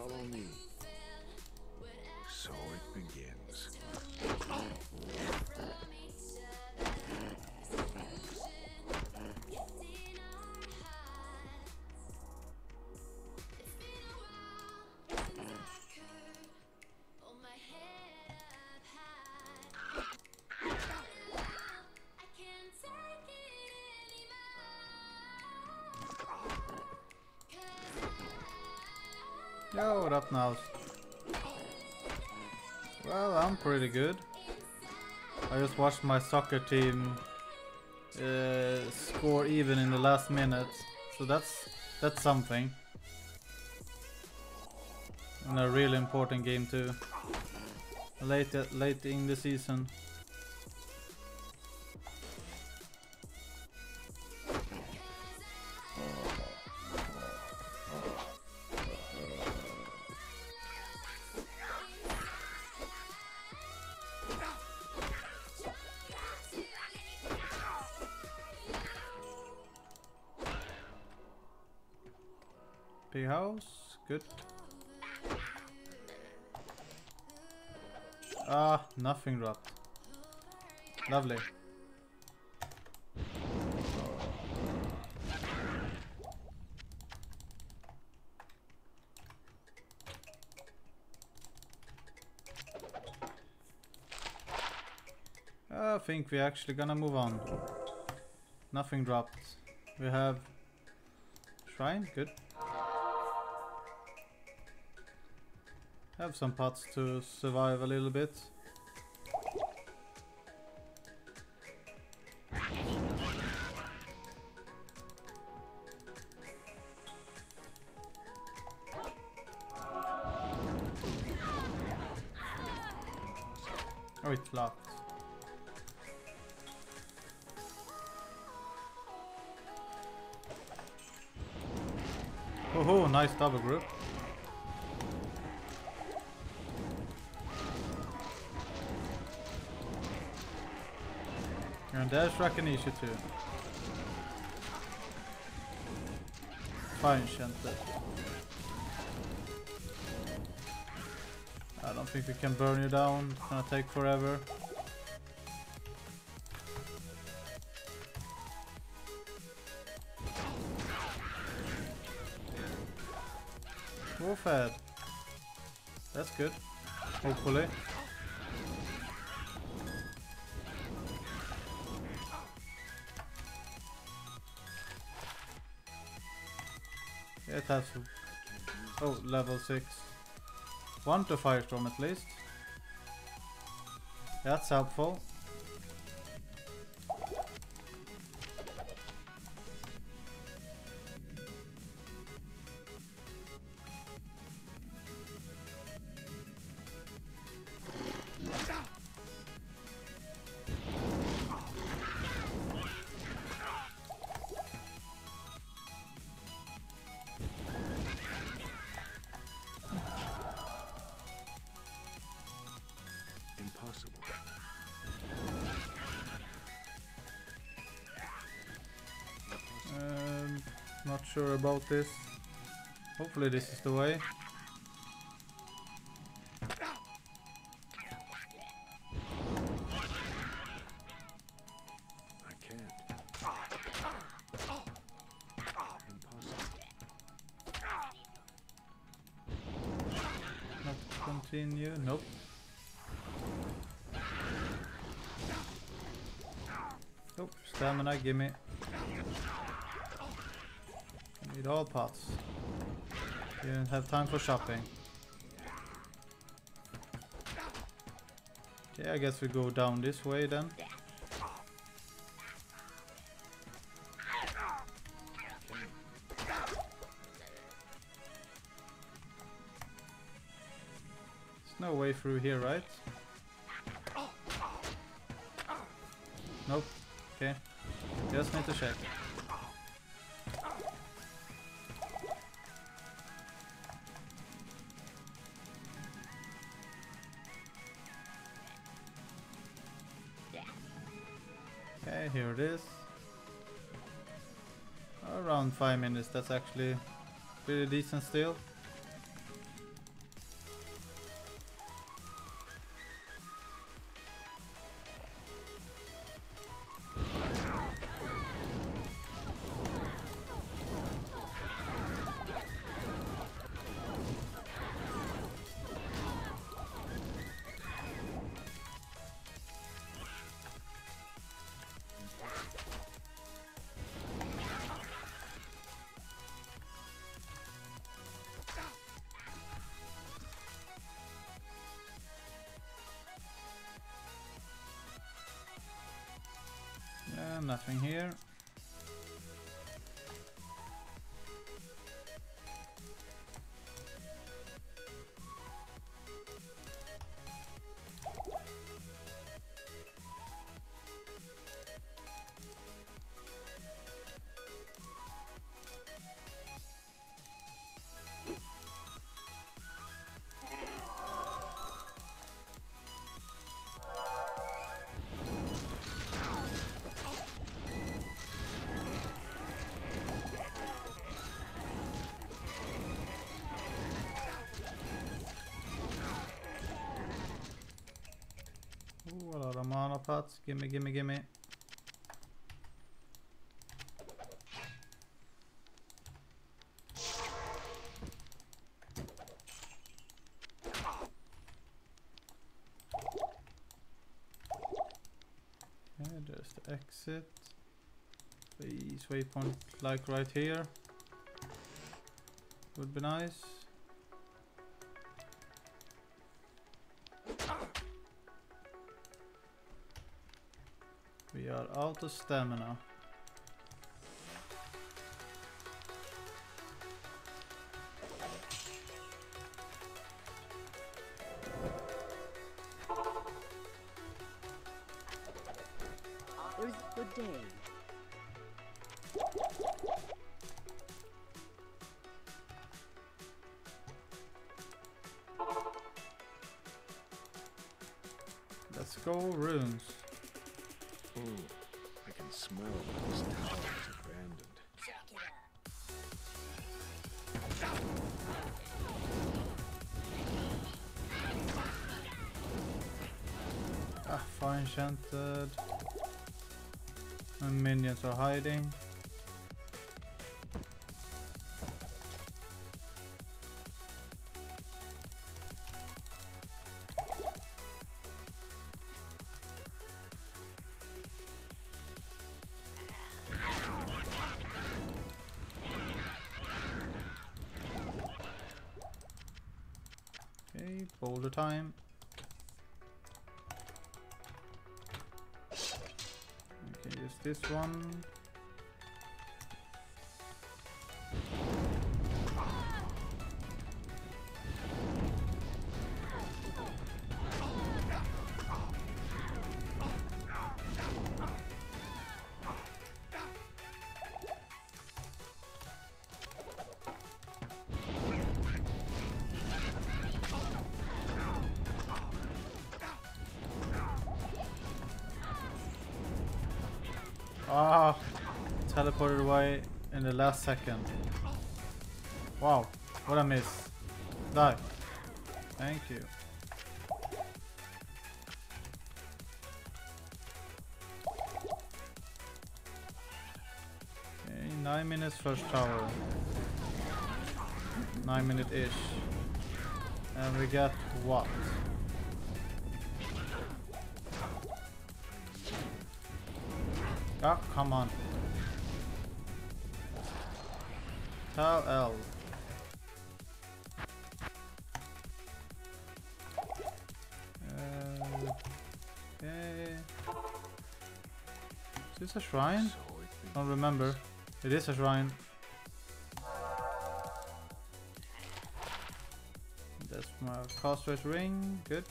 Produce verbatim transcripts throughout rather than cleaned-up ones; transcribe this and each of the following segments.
Follow me. So it begins. Yo, what up now? Well, I'm pretty good. I just watched my soccer team uh, score even in the last minute, so that's that's something. And a really important game too. Late late in the season. Big house, good. Ah, nothing dropped. Lovely. I think we're actually gonna move on. Nothing dropped. We have shrine, good. Have some pots to survive a little bit. Oh, it's locked. Oh, oh, nice double group. And there's Rakinisha too. Fine, Shente. I don't think we can burn you down. It's gonna take forever. Wolf head. That's good. Hopefully. It has, oh, level six. One to firestorm at least. That's helpful. Um, not sure about this. Hopefully this is the way. I can't. Impossible. Not continue. Nope. Oh, stamina, gimme. Need all pots. You don't have time for shopping. Okay, I guess we go down this way then. There's no way through here, right? Nope. Okay. Just need to check. Okay, here it is. Around five minutes, that's actually pretty decent still. nothing here. Ooh, a lot of mana pots. Gimme, gimme, gimme. Okay, there's the exit. Please, waypoint like right here. Would be nice. We are out of stamina. There's a good day. Let's go runes. Ooh, I can smell this tower is abandoned. Ah, fire enchanted. And minions are hiding. Okay, boulder time. Okay, use this one. Ah, teleported away in the last second. Wow, what a miss. Die. Thank you. Okay, nine minutes first tower. Nine minute ish. And we get what? Oh, come on. Tell L. Uh, okay. Is this a shrine? Don't remember. It is a shrine. That's my caster's ring. Good.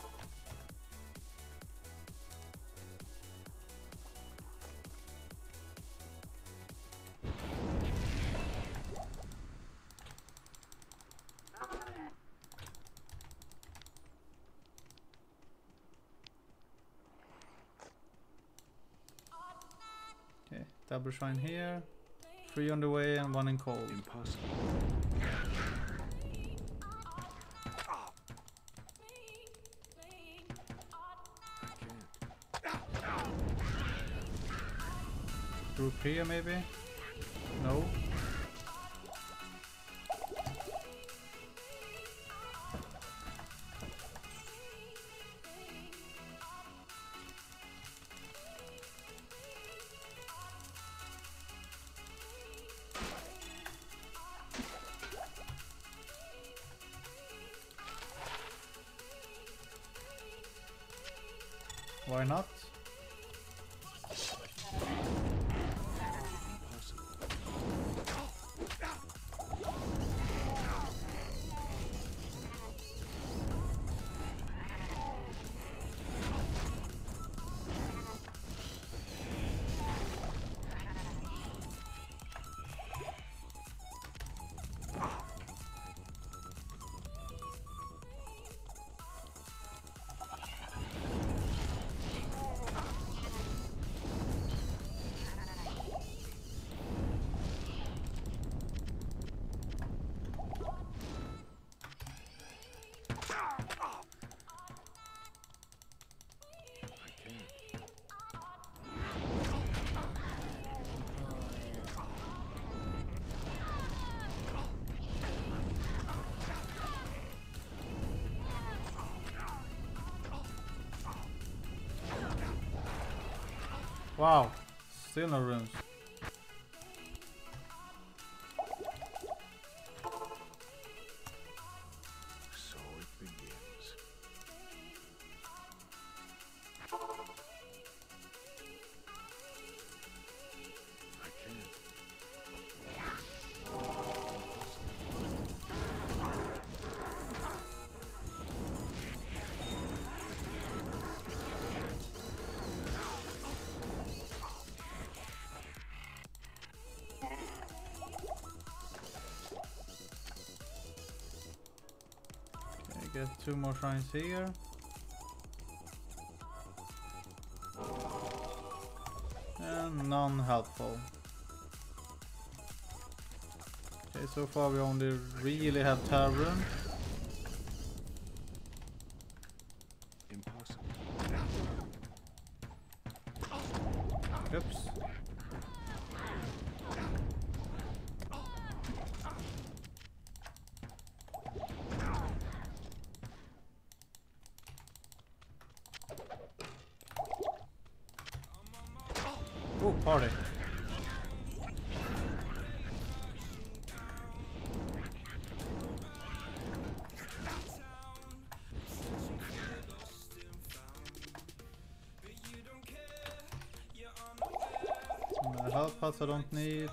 Okay, double shrine here. Three on the way and one in cold. Impossible. Group here maybe? No. Why not? Wow, still no runes. So it begins. I can't. Okay, get two more shrines here. And none helpful. Okay, so far we only really have Tavern. Impossible. Oops. Oh, party. Some health pots I don't need.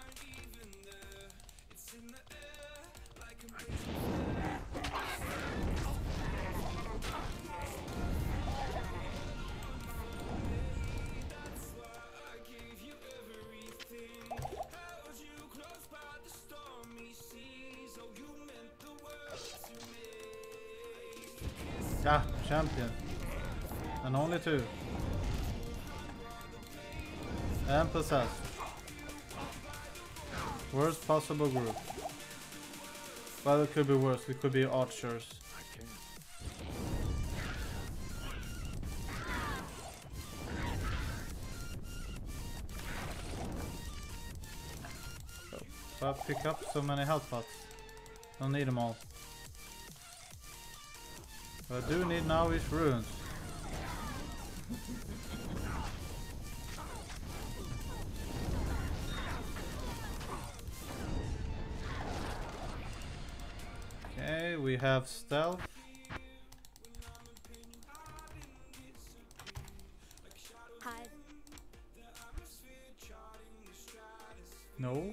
Ah, champion. And only two. And possessed. Worst possible group. Well, it could be worse. It could be archers. I can't. So I pick up so many health pots. Don't need them all. What I do need now is runes. Okay, we have stealth. Hi. No.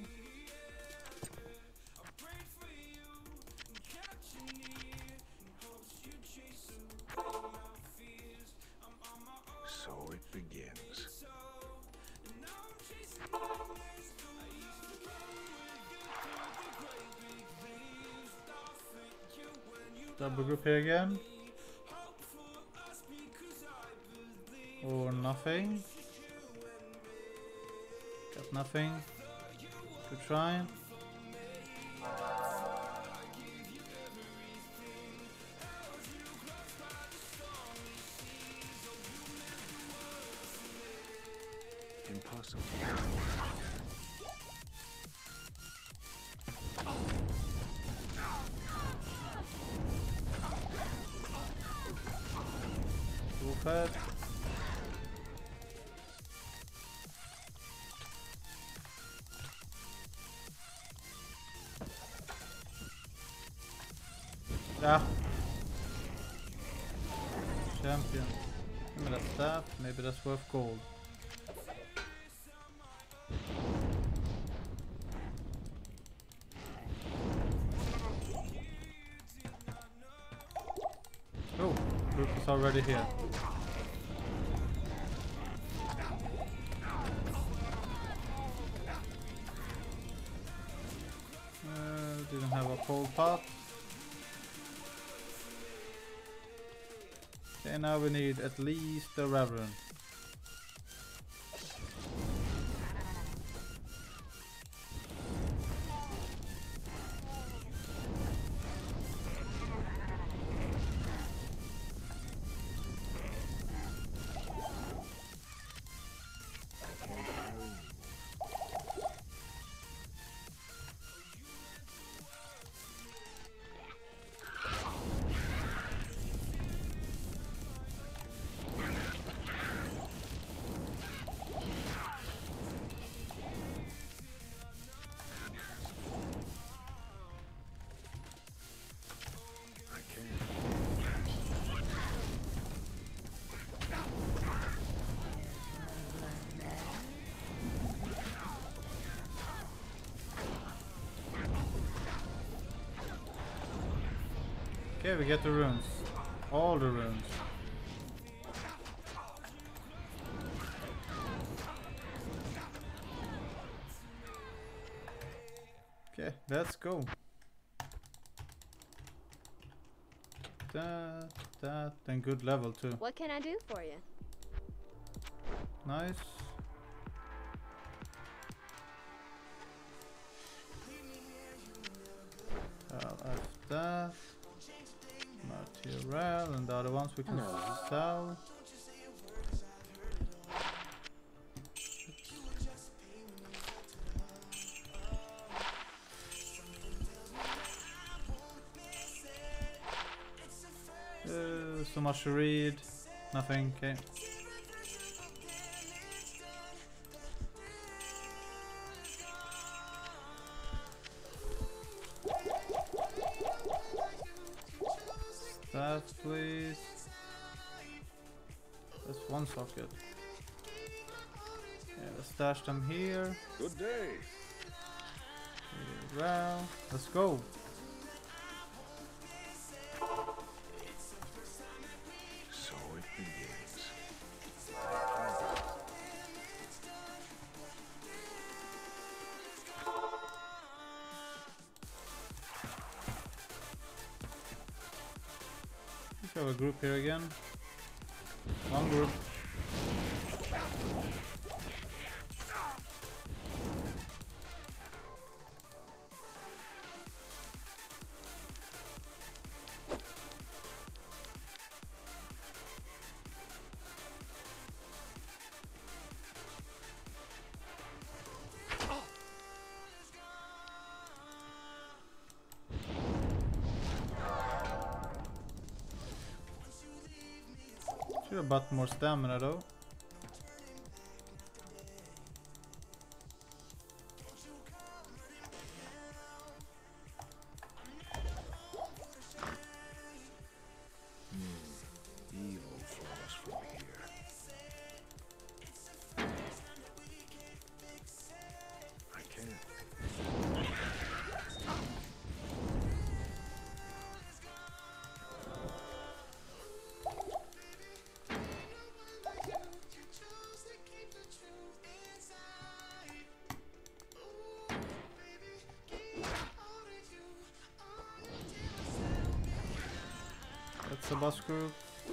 So it begins. Double group here again. Or nothing. Got nothing. Good try. Impossible. Go fed. Ah. Champion. Give me that staff. Maybe that's worth gold. Oh, group is already here. Uh, didn't have a cold pot. Okay, now we need at least a Reverend. Okay, we get the runes. All the runes. Okay, let's go. That, that, and good level too. What can I do for you? Nice. I'll have that. Material, and the other ones we can sell. Uh, so much to read. Nothing, okay. That please. That's one socket. Yeah, let's stash them here. Good day. Here, well, let's go. So it begins. We have a group here again. One group. Should have bought more stamina though. Evil flows from here. I can't. That's a boss group.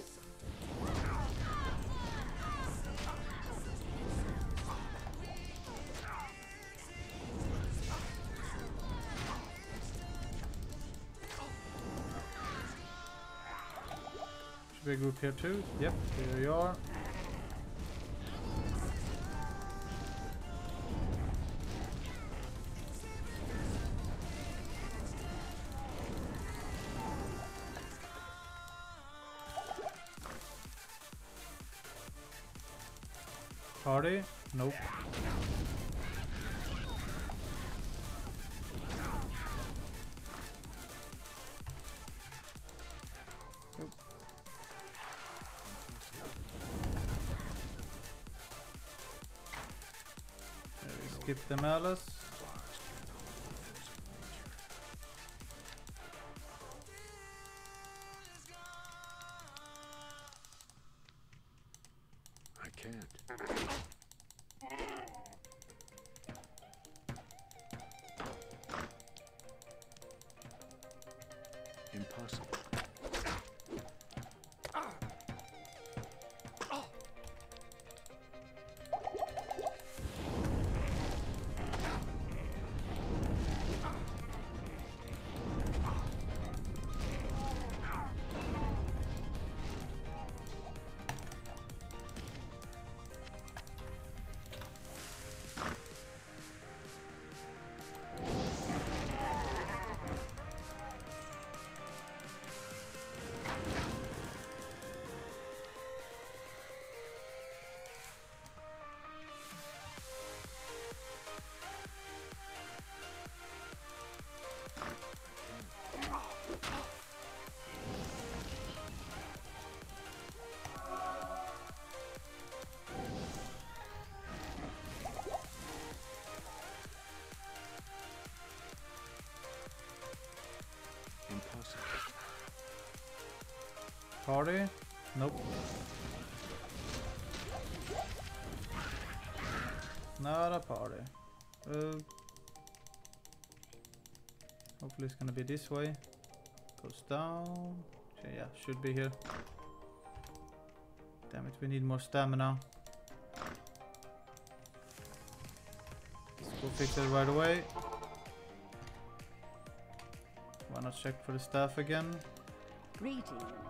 Should be a group here too. Yep, here you are. Party? Nope. Nope. There we skip the malice. I can't. Impossible. party? Nope. Not a party. Uh, hopefully it's gonna be this way. Goes down. Okay, yeah, should be here. Damn it, we need more stamina. Let's go fix it right away. Why not check for the staff again? Greetings.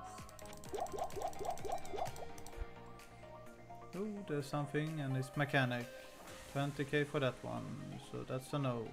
Oh, there's something, and it's mechanic. twenty K for that one, so that's a no.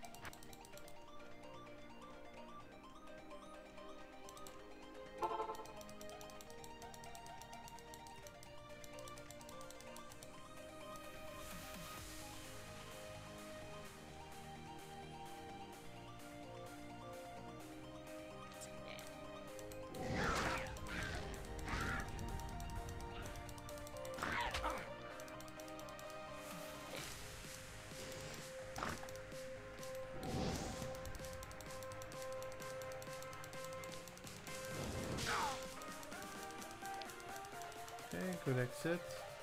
Okay, good exit.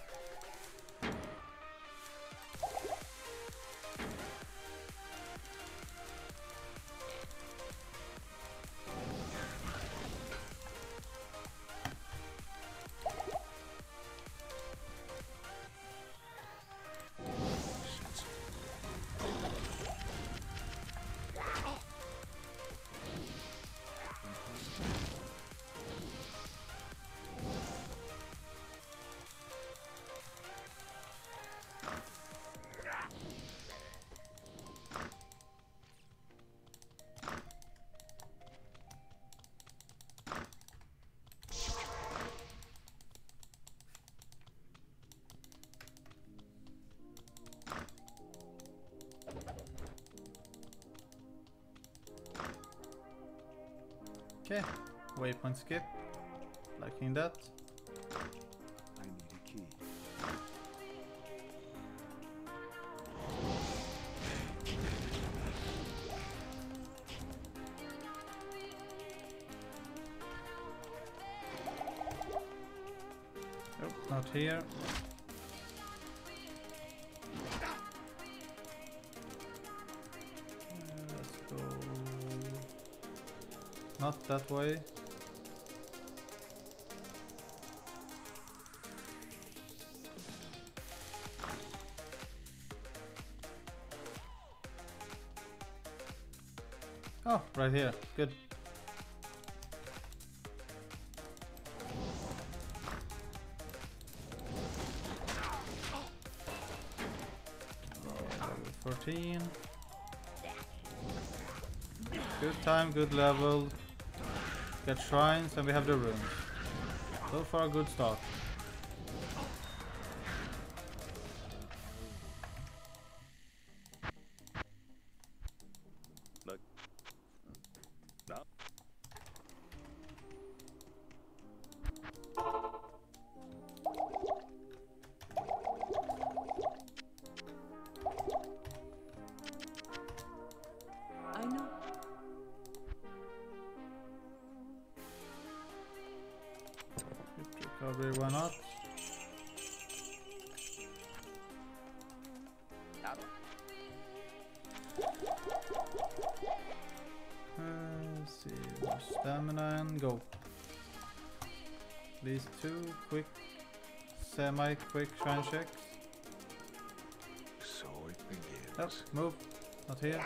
Okay, waypoint skip. Liking that. I need a key. Nope, not here. Uh, let's go. Not that way. Oh, right here. Good. fourteen. Good time, good level. Get shrines and we have the runes. So far, a good start. Look. No. I know. Recovery, why not? Uh, let's see, more stamina and go. These two quick, semi-quick shrine checks. So it begins. Nope, move. Not here.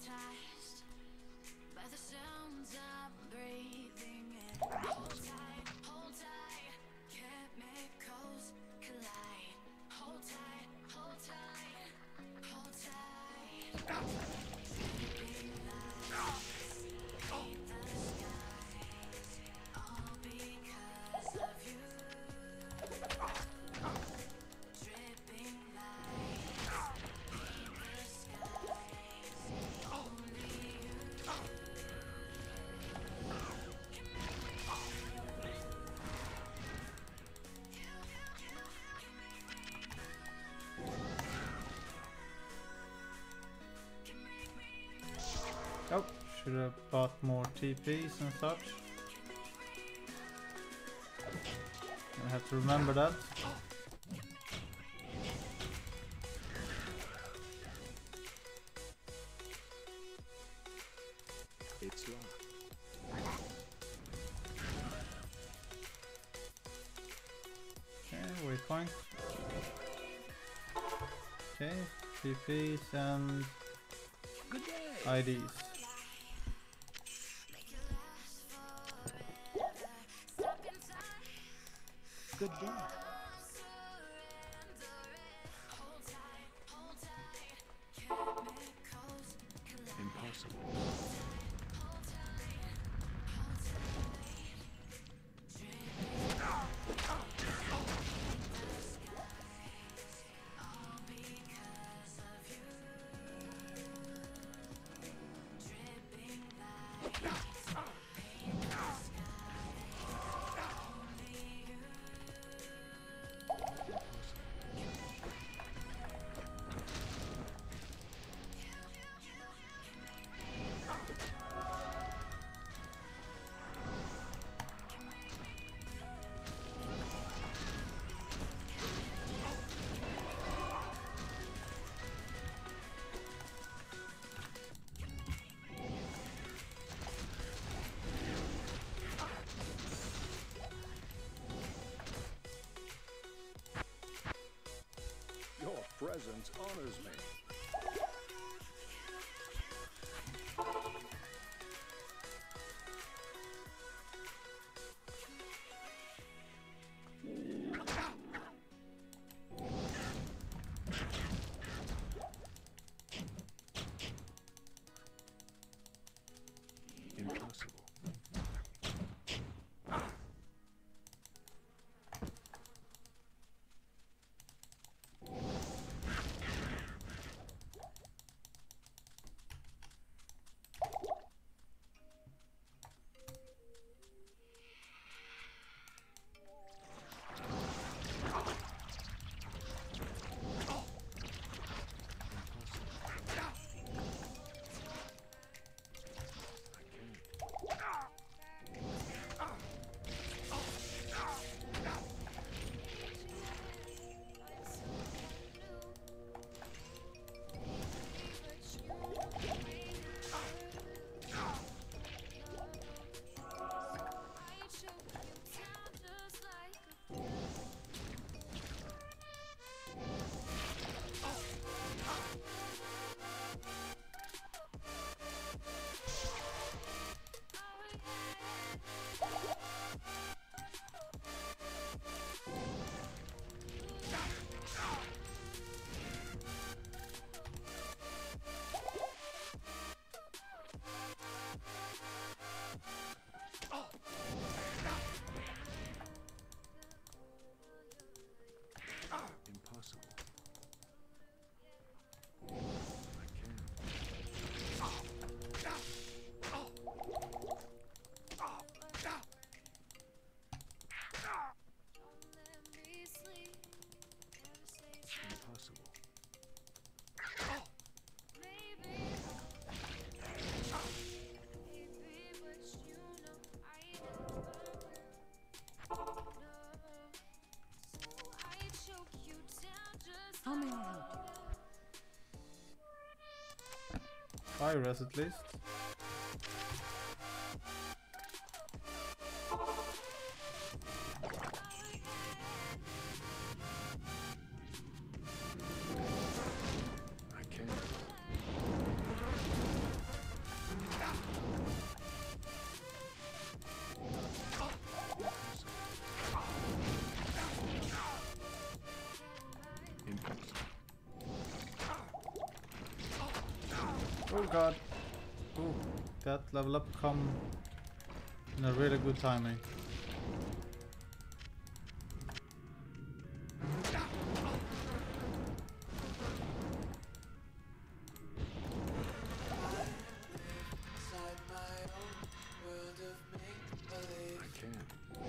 Oh, should have bought more T Ps and such. I have to remember that. It's locked. Okay, waypoint. Okay, T Ps and Good day. I Ds. Good day. Impossible. Your presence honors me. Impossible. How may I help you? Virus at least. I can't. Oh god. Ooh, that level up come in a really good timing. I can't.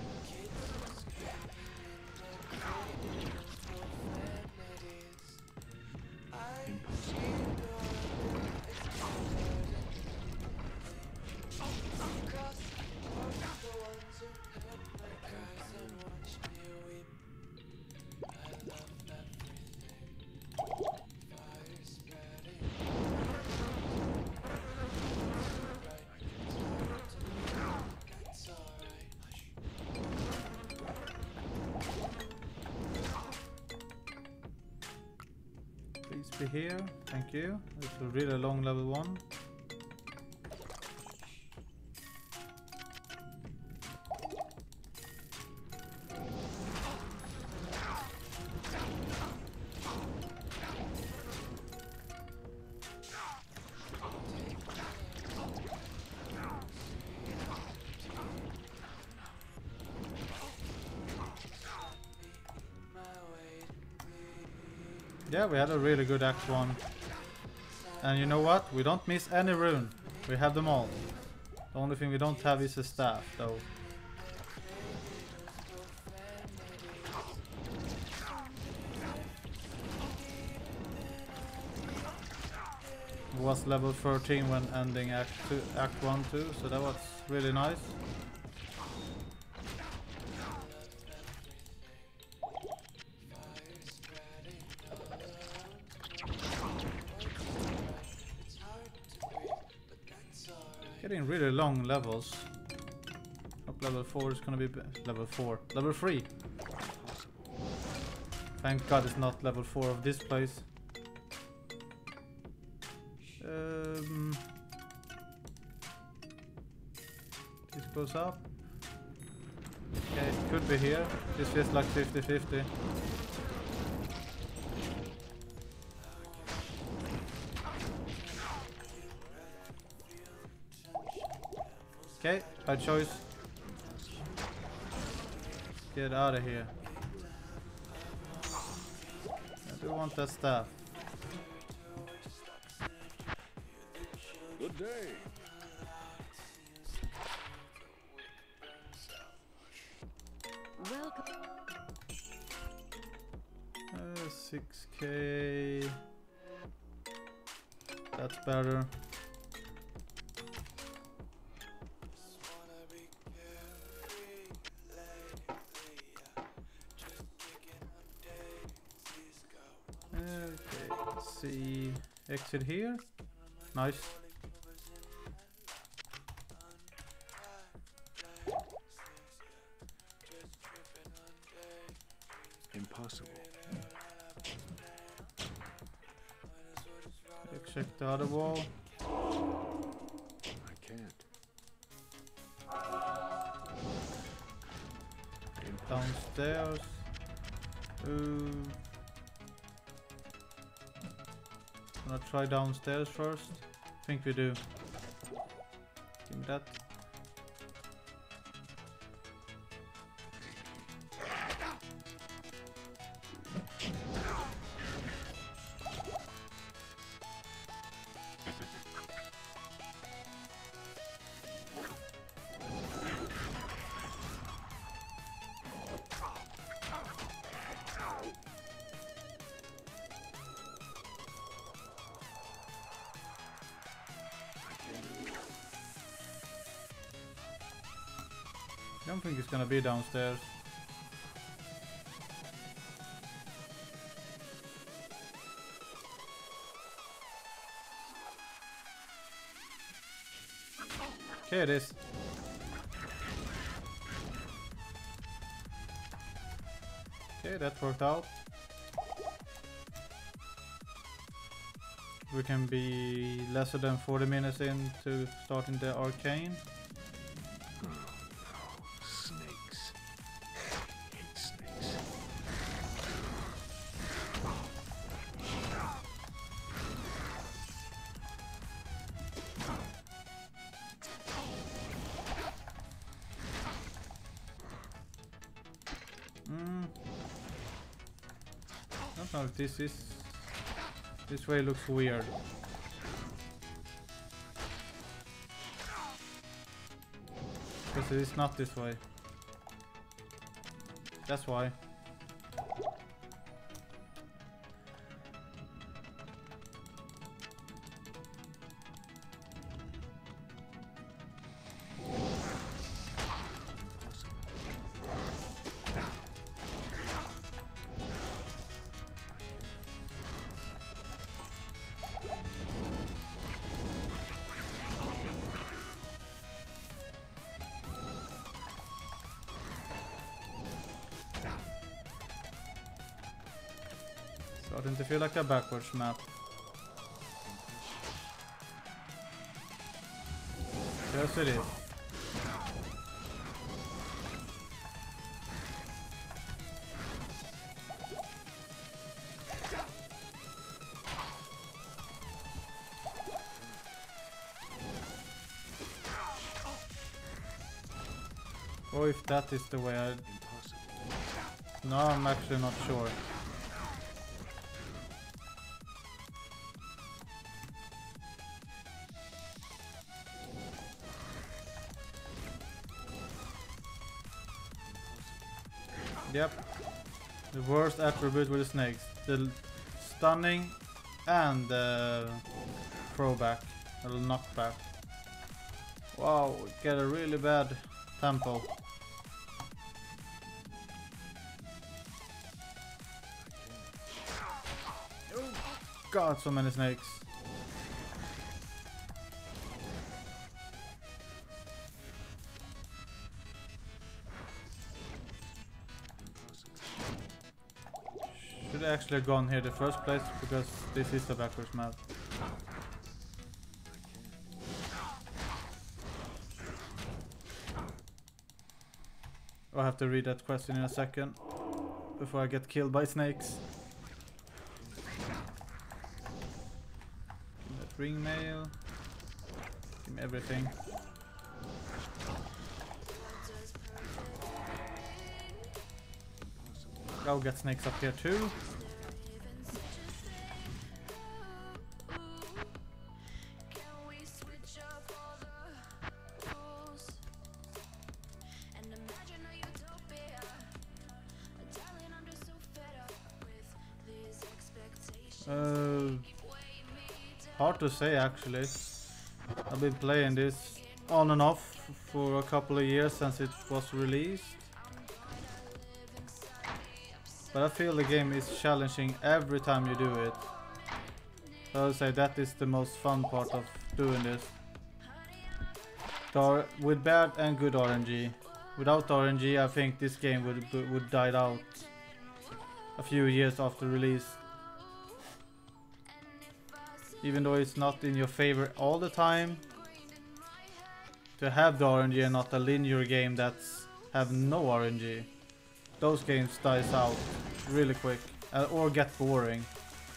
Please be here. Thank you. It's a really long level one. Yeah, we had a really good Act one. And you know what? We don't miss any rune. We have them all. The only thing we don't have is a staff, though. Was level thirteen when ending Act two, Act one too, so that was really nice. Getting really long levels. Up level four is gonna be level four. Level three. Thank God it's not level four of this place. Um, this goes up. Okay, it could be here. This feels like fifty fifty. Okay, bad choice. Get out of here. I do want that staff. Good day. Welcome. Uh, six K. That's better. Okay, let's see. Exit here. Nice. Impossible. Check the other wall. I can't. Downstairs. Ooh. Wanna try downstairs first? I think we do. Give me that. I don't think it's gonna be downstairs. Okay, it is. Okay, that worked out. We can be lesser than forty minutes into starting the arcane. Snakes. I hate snakes. know if this is... This way looks weird. Because it is not this way. That's why. Starting to feel like a backwards map. Yes, it is. Or if that is the way I... No, I'm actually not sure. Yep. The worst attribute with the snakes. The stunning and the throwback. Or knockback. Wow, get a really bad tempo. God, so many snakes. Should I actually have gone here the first place, because this is the backwards map. I'll have to read that question in a second before I get killed by snakes. That ring mail. Give me everything. I'll get snakes up here too. Uh, hard to say actually. I've been playing this on and off for a couple of years since it was released. But I feel the game is challenging every time you do it. So I would say that is the most fun part of doing this. So with bad and good R N G. Without R N G I think this game would would die out a few years after release. Even though it's not in your favor all the time, to have the R N G and not a linear game that's have no R N G, those games dies out really quick uh, or get boring.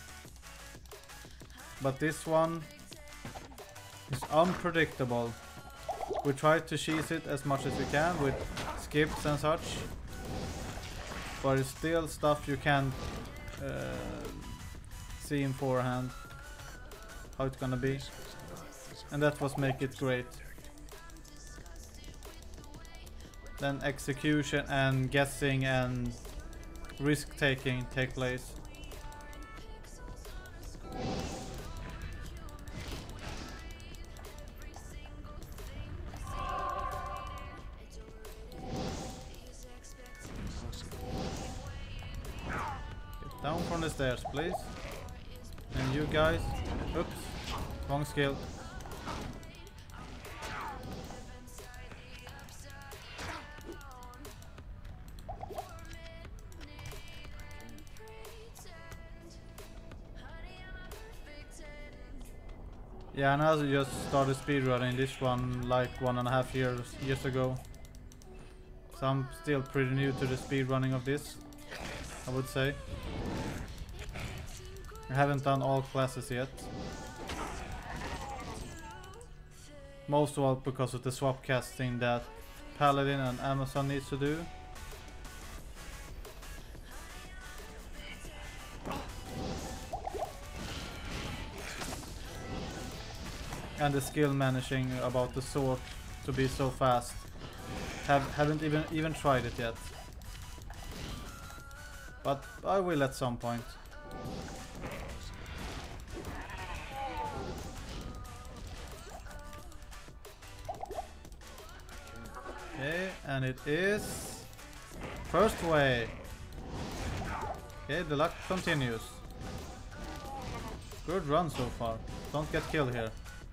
But this one is unpredictable. We try to cheese it as much as we can with skips and such, but it's still stuff you can't uh, see in forehand how it's gonna be, and that was make it great. Then execution and guessing and risk taking take place. Get down from the stairs, please. And you guys, oops, wrong skill. Yeah, and I just started speedrunning this one like one and a half years years ago. So I'm still pretty new to the speedrunning of this, I would say. I haven't done all classes yet. Most of all because of the swap casting that Paladin and Amazon needs to do. and the skill managing about the sword to be so fast. Have haven't even even tried it yet. But I will at some point. Okay, and it is first way. Okay, the luck continues. Good run so far. Don't get killed here.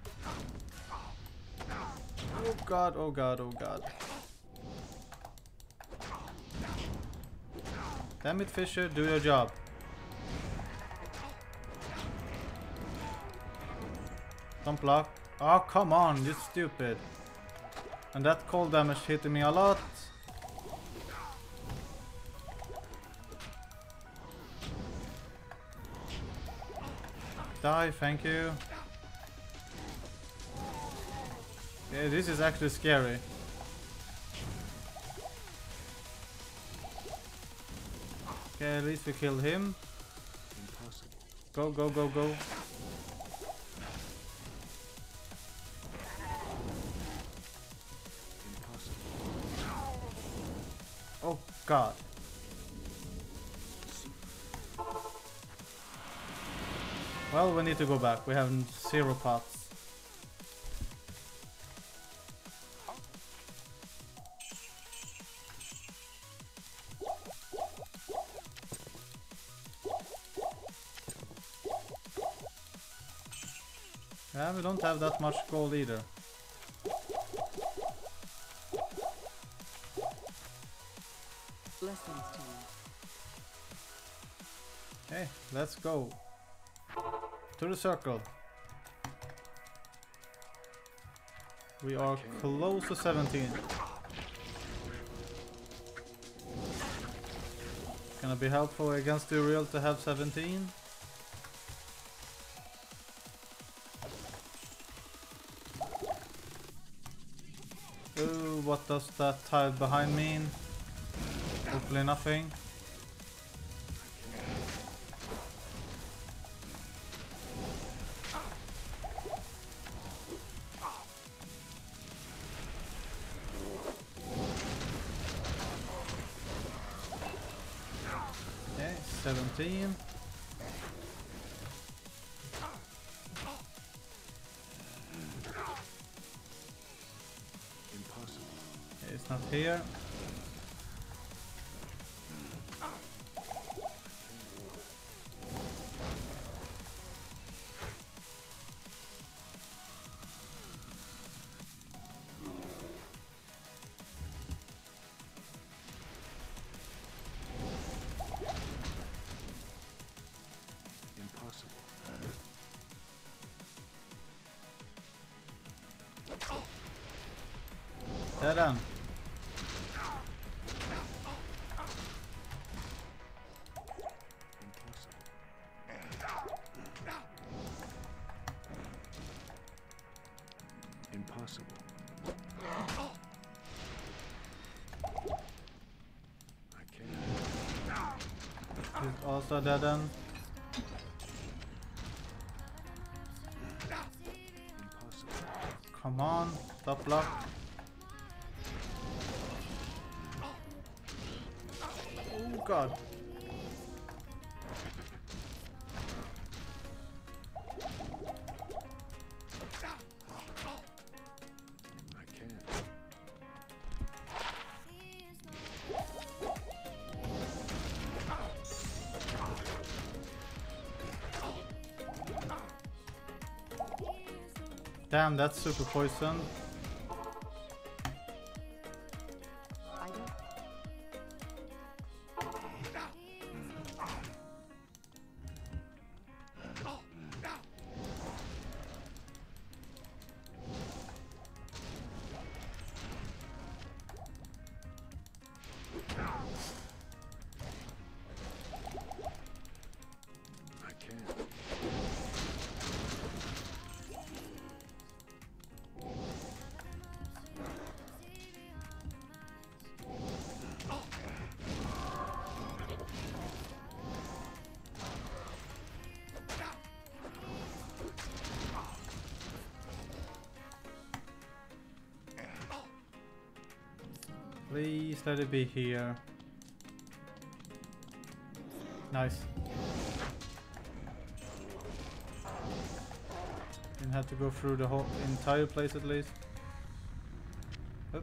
Oh god, oh god, oh god. Damn it, Fisher, do your job. Don't block. Oh, come on, you stupid. And that cold damage hitting me a lot. Die, thank you. Okay, this is actually scary. Okay, at least we killed him. Impossible. Go, go, go, go. Oh god. Well, we need to go back. We have zero pots. Yeah, we don't have that much gold either. Blessings to you. Okay, let's go. To the circle. We are close to seventeen. Gonna be helpful against the real to have seventeen. Ooh, what does that tile behind mean? Hopefully nothing. Okay, seventeen. Impossible. Okay, it's not here. Impossible. Dead end. Impossible. I can't. It's also dead end. Impossible. Come on, top block. Oh god. I can't. Damn, that's super poison. I don't. I can't. Please let it be here. Nice. Didn't have to go through the whole entire place at least. Oop.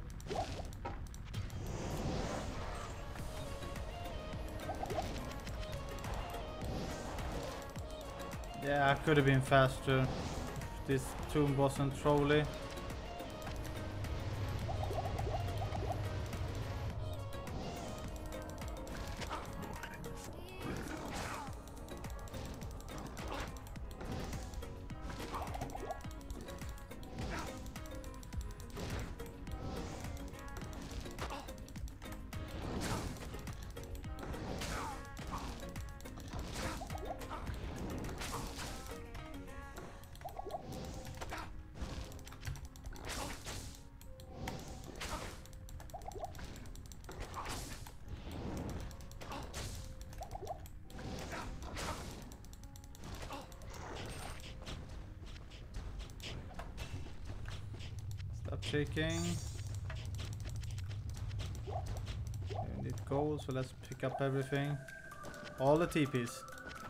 Yeah, I could have been faster if this tomb wasn't trolly. Stop shaking. We need gold, so let's pick up everything. All the T Ps.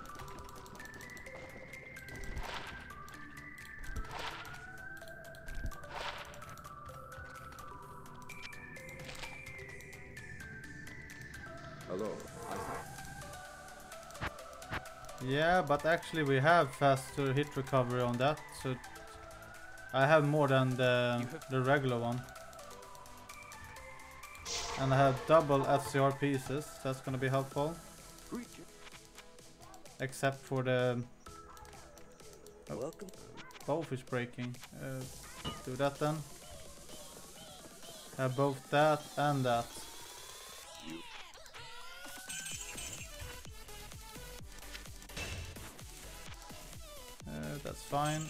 Hello. Yeah, but actually we have faster hit recovery on that, so I have more than the, the regular one. And I have double F C R pieces, that's gonna be helpful. Except for the... Oh, Welcome. both is breaking. Uh, do that then. Have both that and that. Uh, that's fine.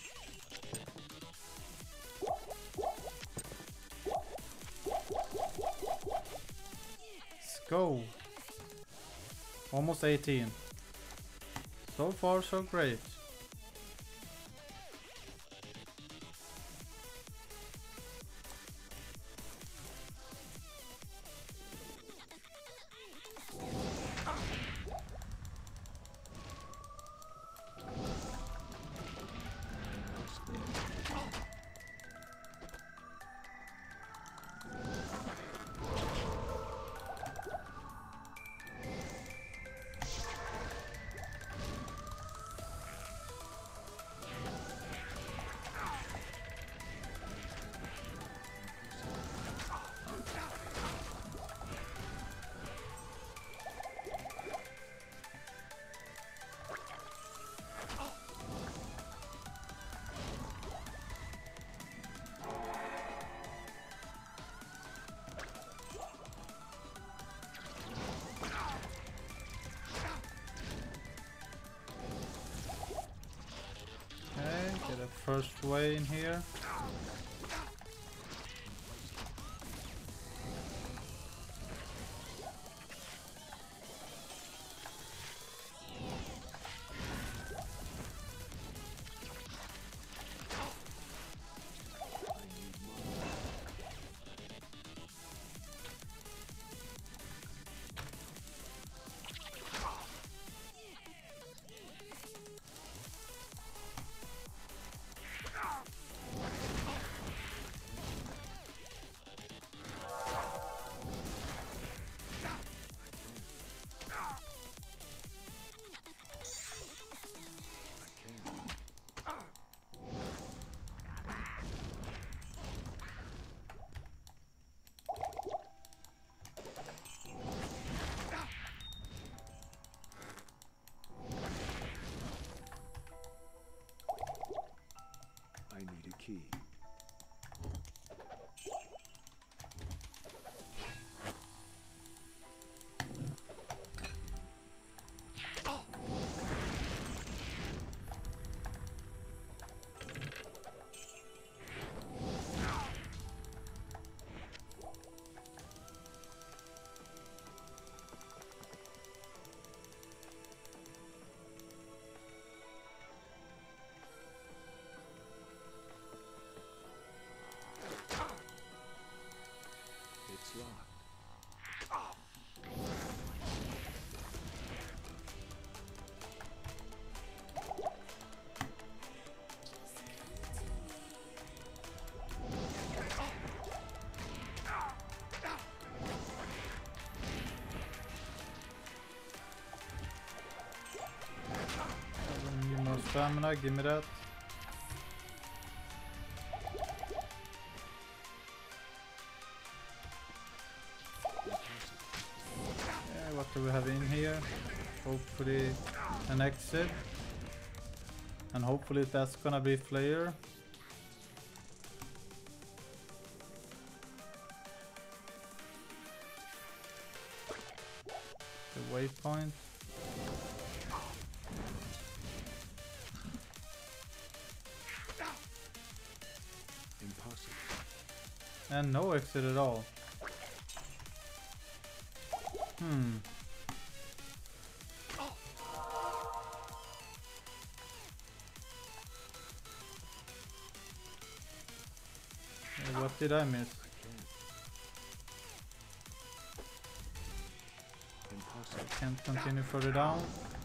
Let's go. Almost eighteen. So far so great. Get a first way in here. locked. Give me more stamina, give me that. Yeah, what do we have in here? Hopefully an exit. And hopefully that's gonna be Flayer. The waypoint. Impossible. And no exit at all. Hmm. Uh, What did I miss? I can't. Impossible. Can't continue further down.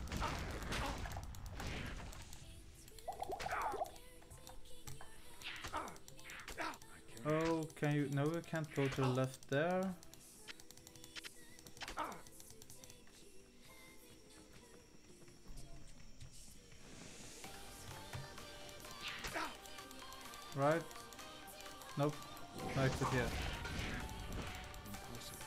I can't. Oh, can you? No, we can't go to the left there. Right? Nope. No exit here. Impossible.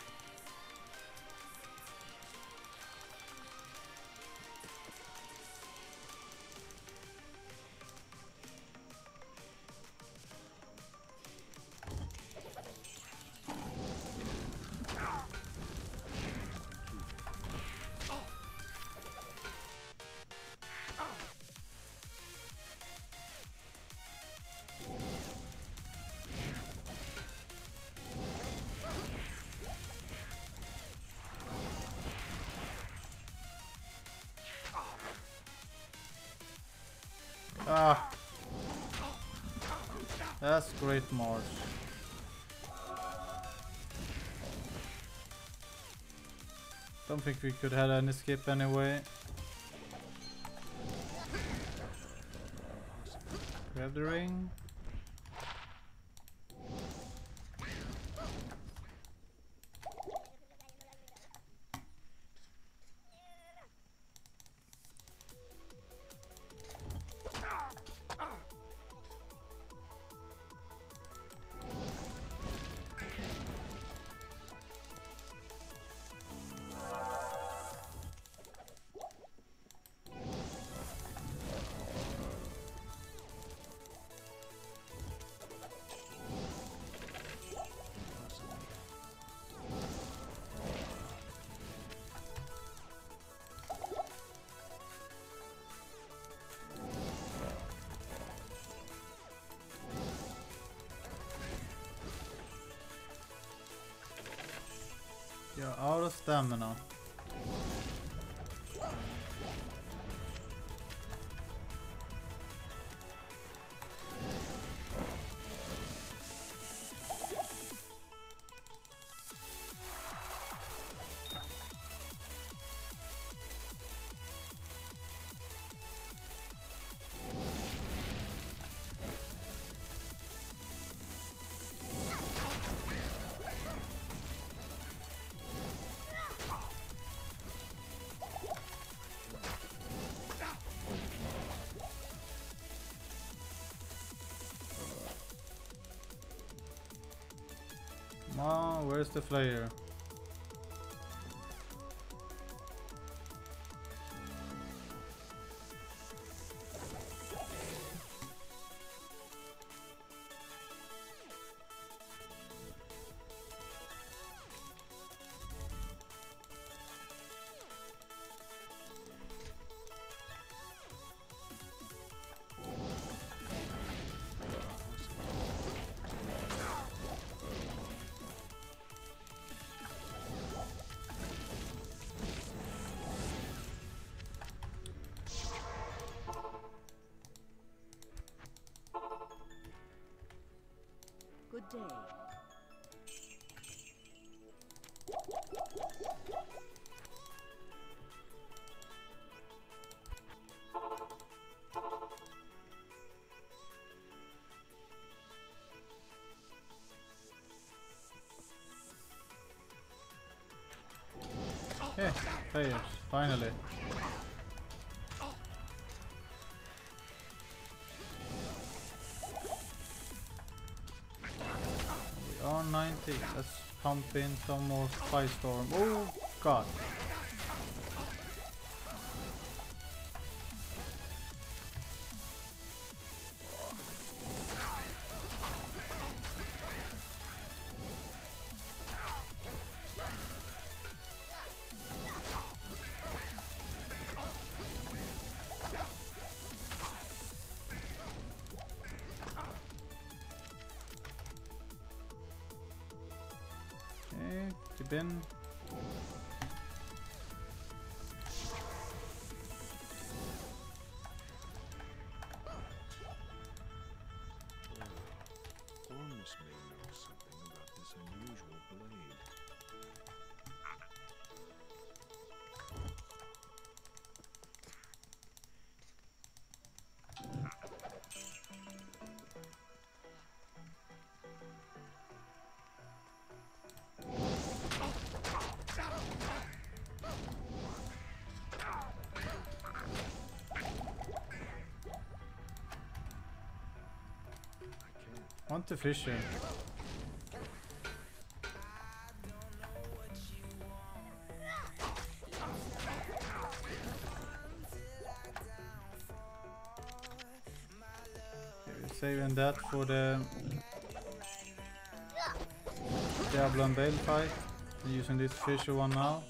Ah! That's great, Marsh. Don't think we could have any skip anyway. We have the ring. You're out of stamina. Come on, where's the Flayer? Good day. Hey, players, finally. We are ninety. Let's pump in some more Firestorm. Oh god. Okay, keep in. Ormus may know something about this unusual blade. Want to fish here. Okay, we're saving that for the Diablo and Bale fight. I'm using this fisher one now.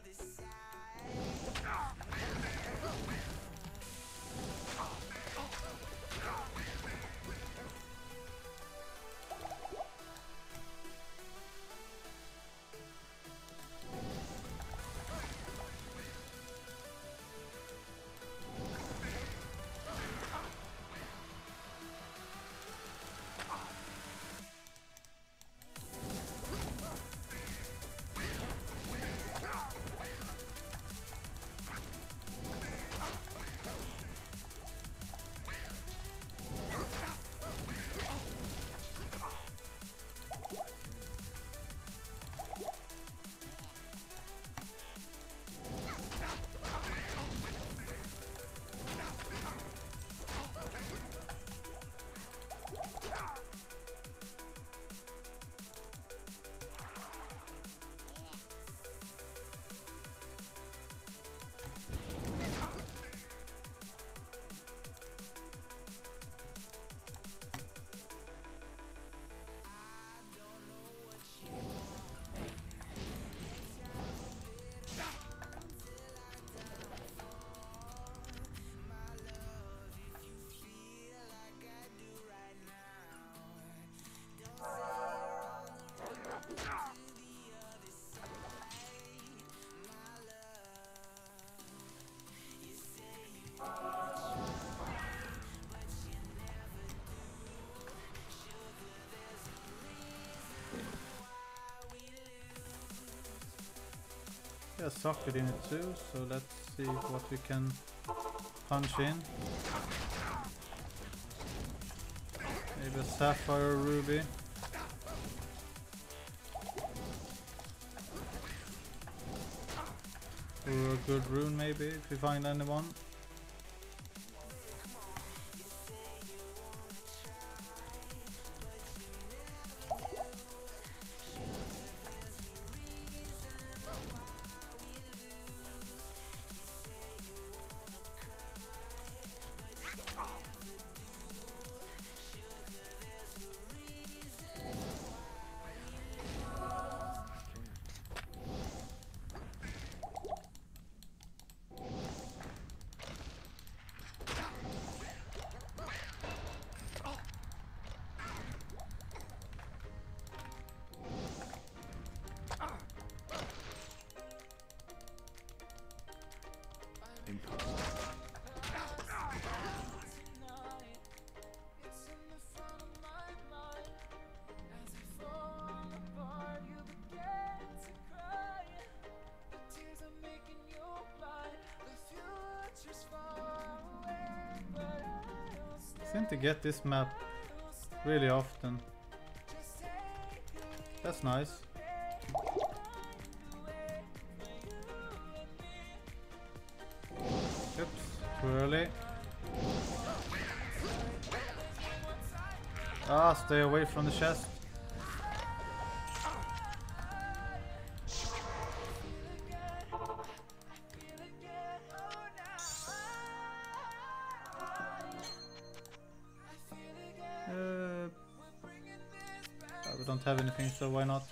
A socket in it too, so let's see what we can punch in. Maybe a sapphire ruby. Or a good rune maybe, if we find anyone. I seem to get this map really often. That's nice. Too early. Ah, stay away from the chest. Uh, we don't have anything, so why not?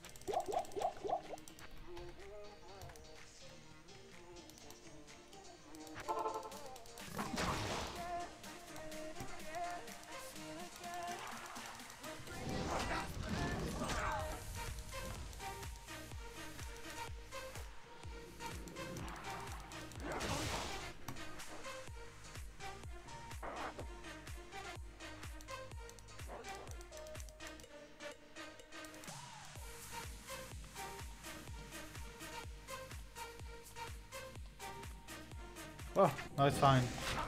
Oh, no, it's fine.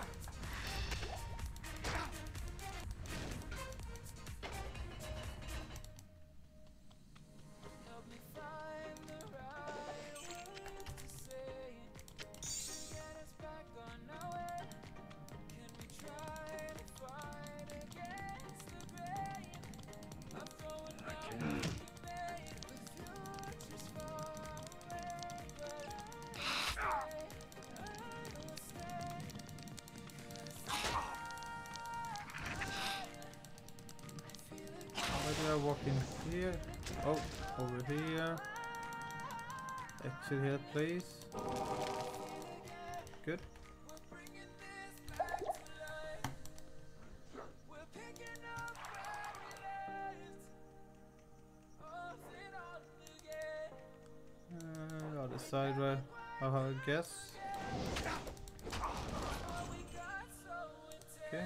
Where did I walk in here? Oh, over here. Exit here, please. Good. Uh, other side, right? I guess. Okay.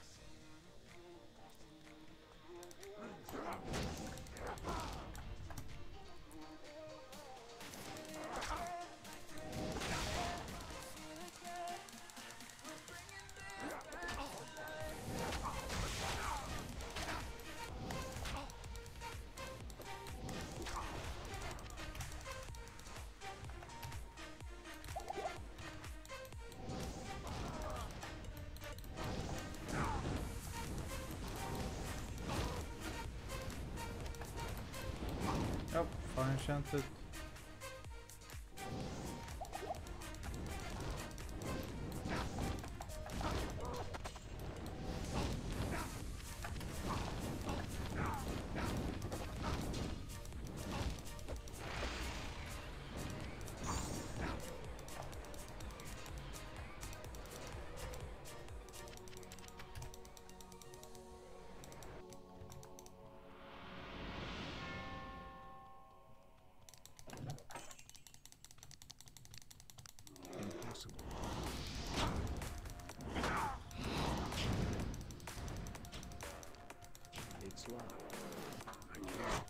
Oh, fire enchanted. Impossible. It's locked. I can't.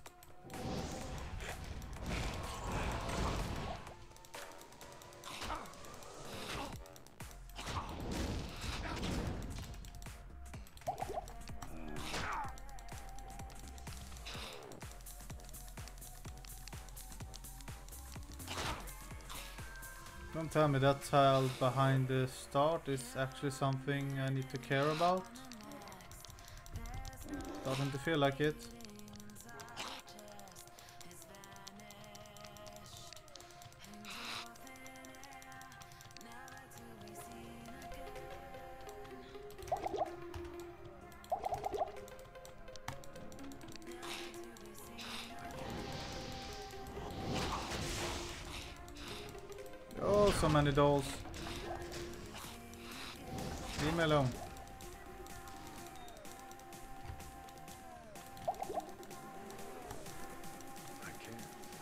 Don't tell me that tile behind the start is actually something I need to care about. Starting to feel like it. Oh, so many dolls. Leave me alone. I can't.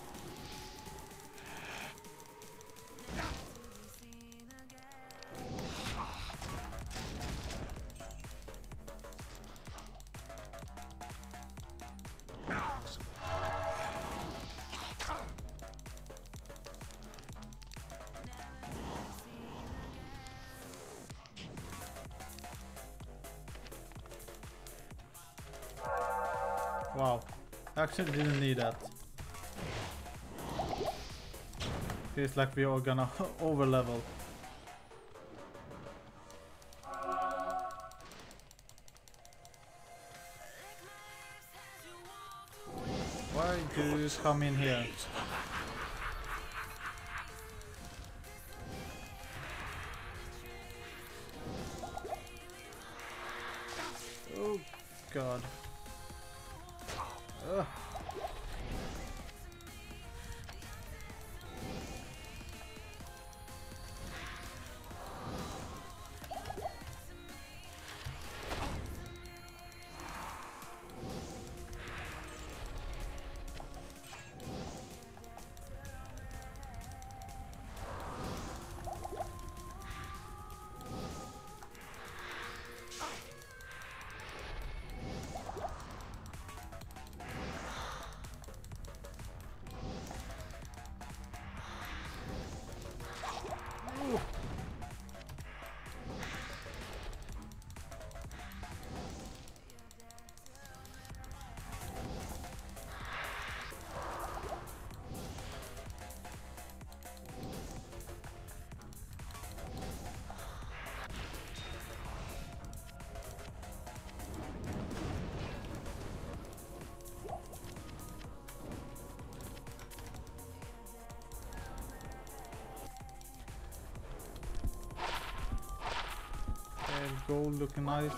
Impossible. Wow. Actually didn't need that. Feels like we are gonna over level. Why do you come in here? Oh god. Ugh. Gold looking nice.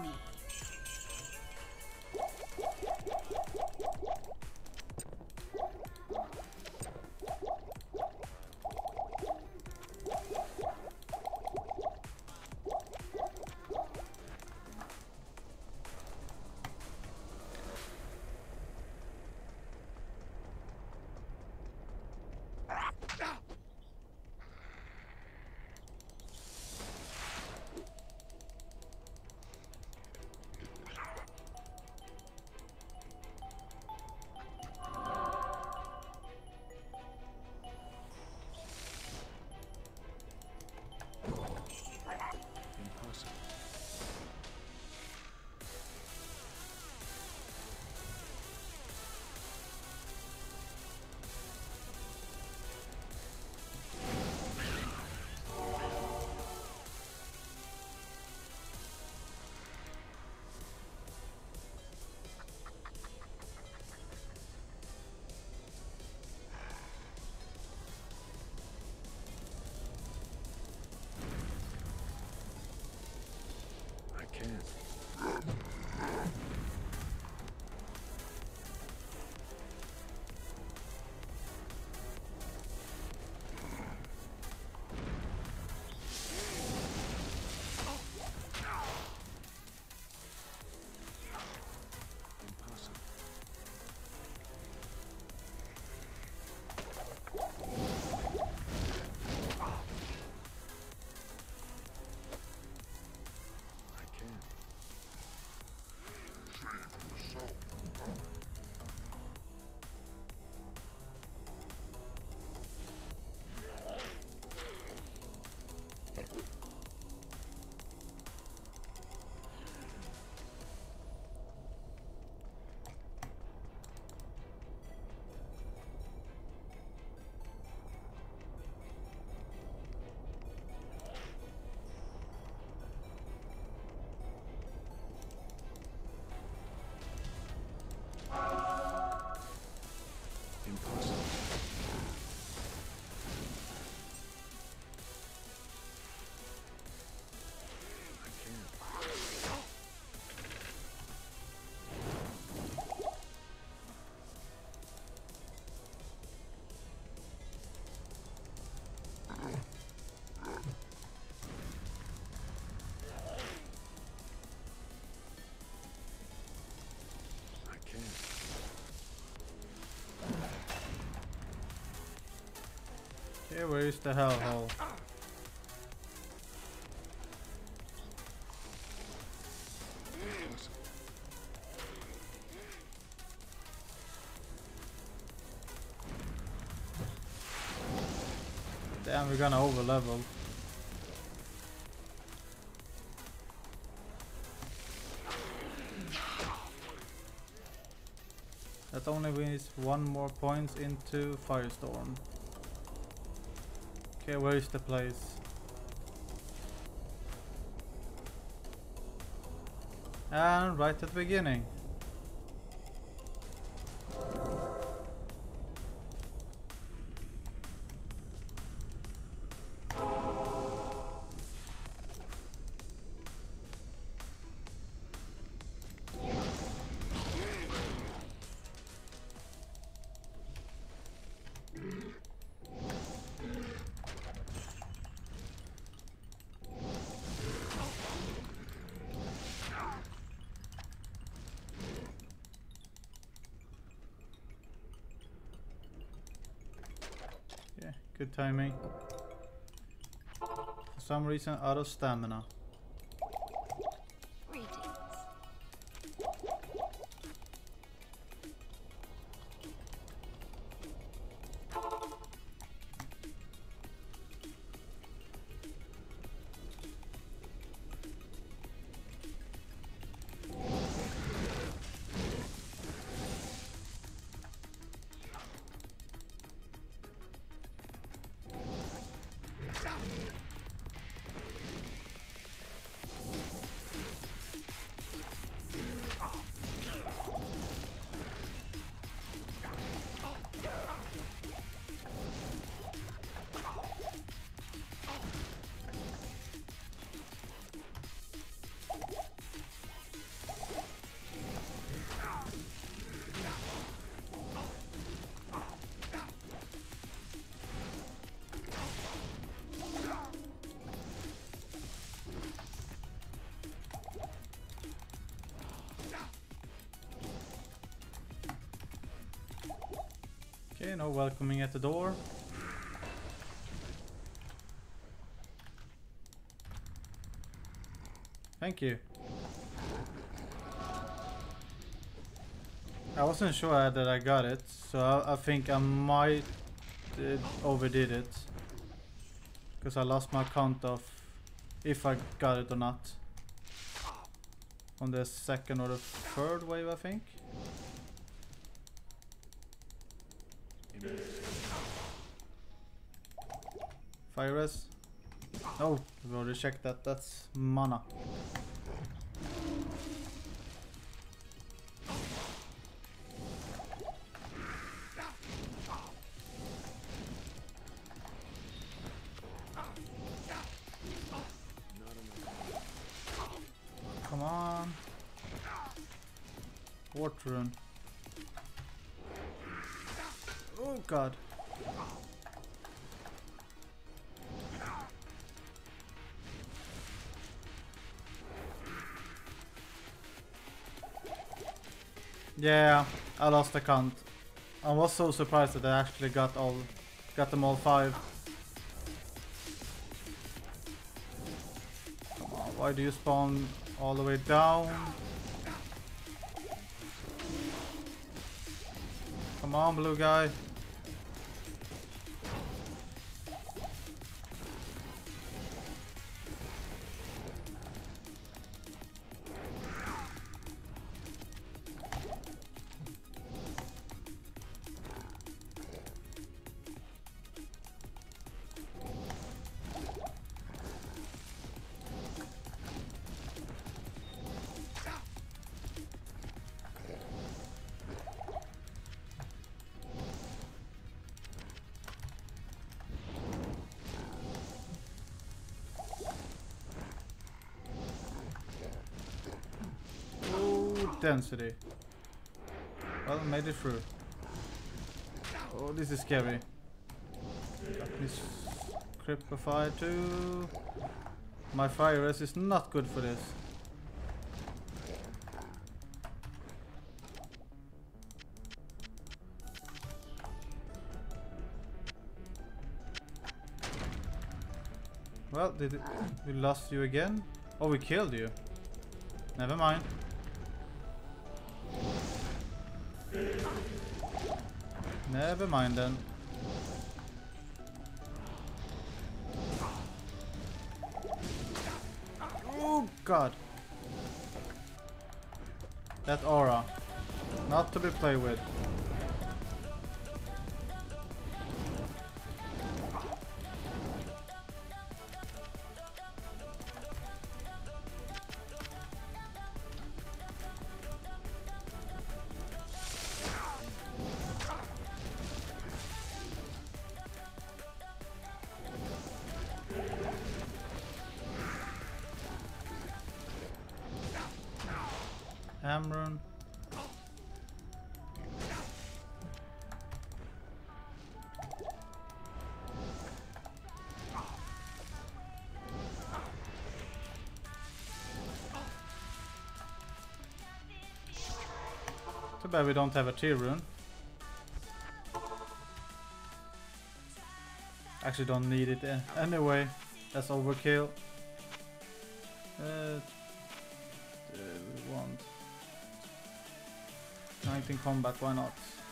Okay, where is the hellhole? Damn, we're gonna over level. That only means one more points into Firestorm. Okay, where is the place? And right at the beginning. Good timing. For some reason, out of stamina. Greetings. Okay, no welcoming at the door. Thank you. I wasn't sure that I got it, so I, I think I might uh, overdid it. Because I lost my count of if I got it or not. On the second or the third wave, I think. Fire res. Oh, we already checked that. That's mana. Come on. Water rune. Oh god. Yeah, I lost the count. I was so surprised that I actually got all, got them all five. Come on, why do you spawn all the way down? Come on, blue guy. Density. Well, made it through. Oh, this is scary. Got me Cripified too. My fire res is not good for this. Well, did it, we lost you again? Oh, we killed you. Never mind. Never mind then. Oh god. That aura. Not to be played with. Amron. Too bad we don't have a tier rune. Actually don't need it uh, anyway. That's overkill. Uh, uh, we want nineteen combat, why not?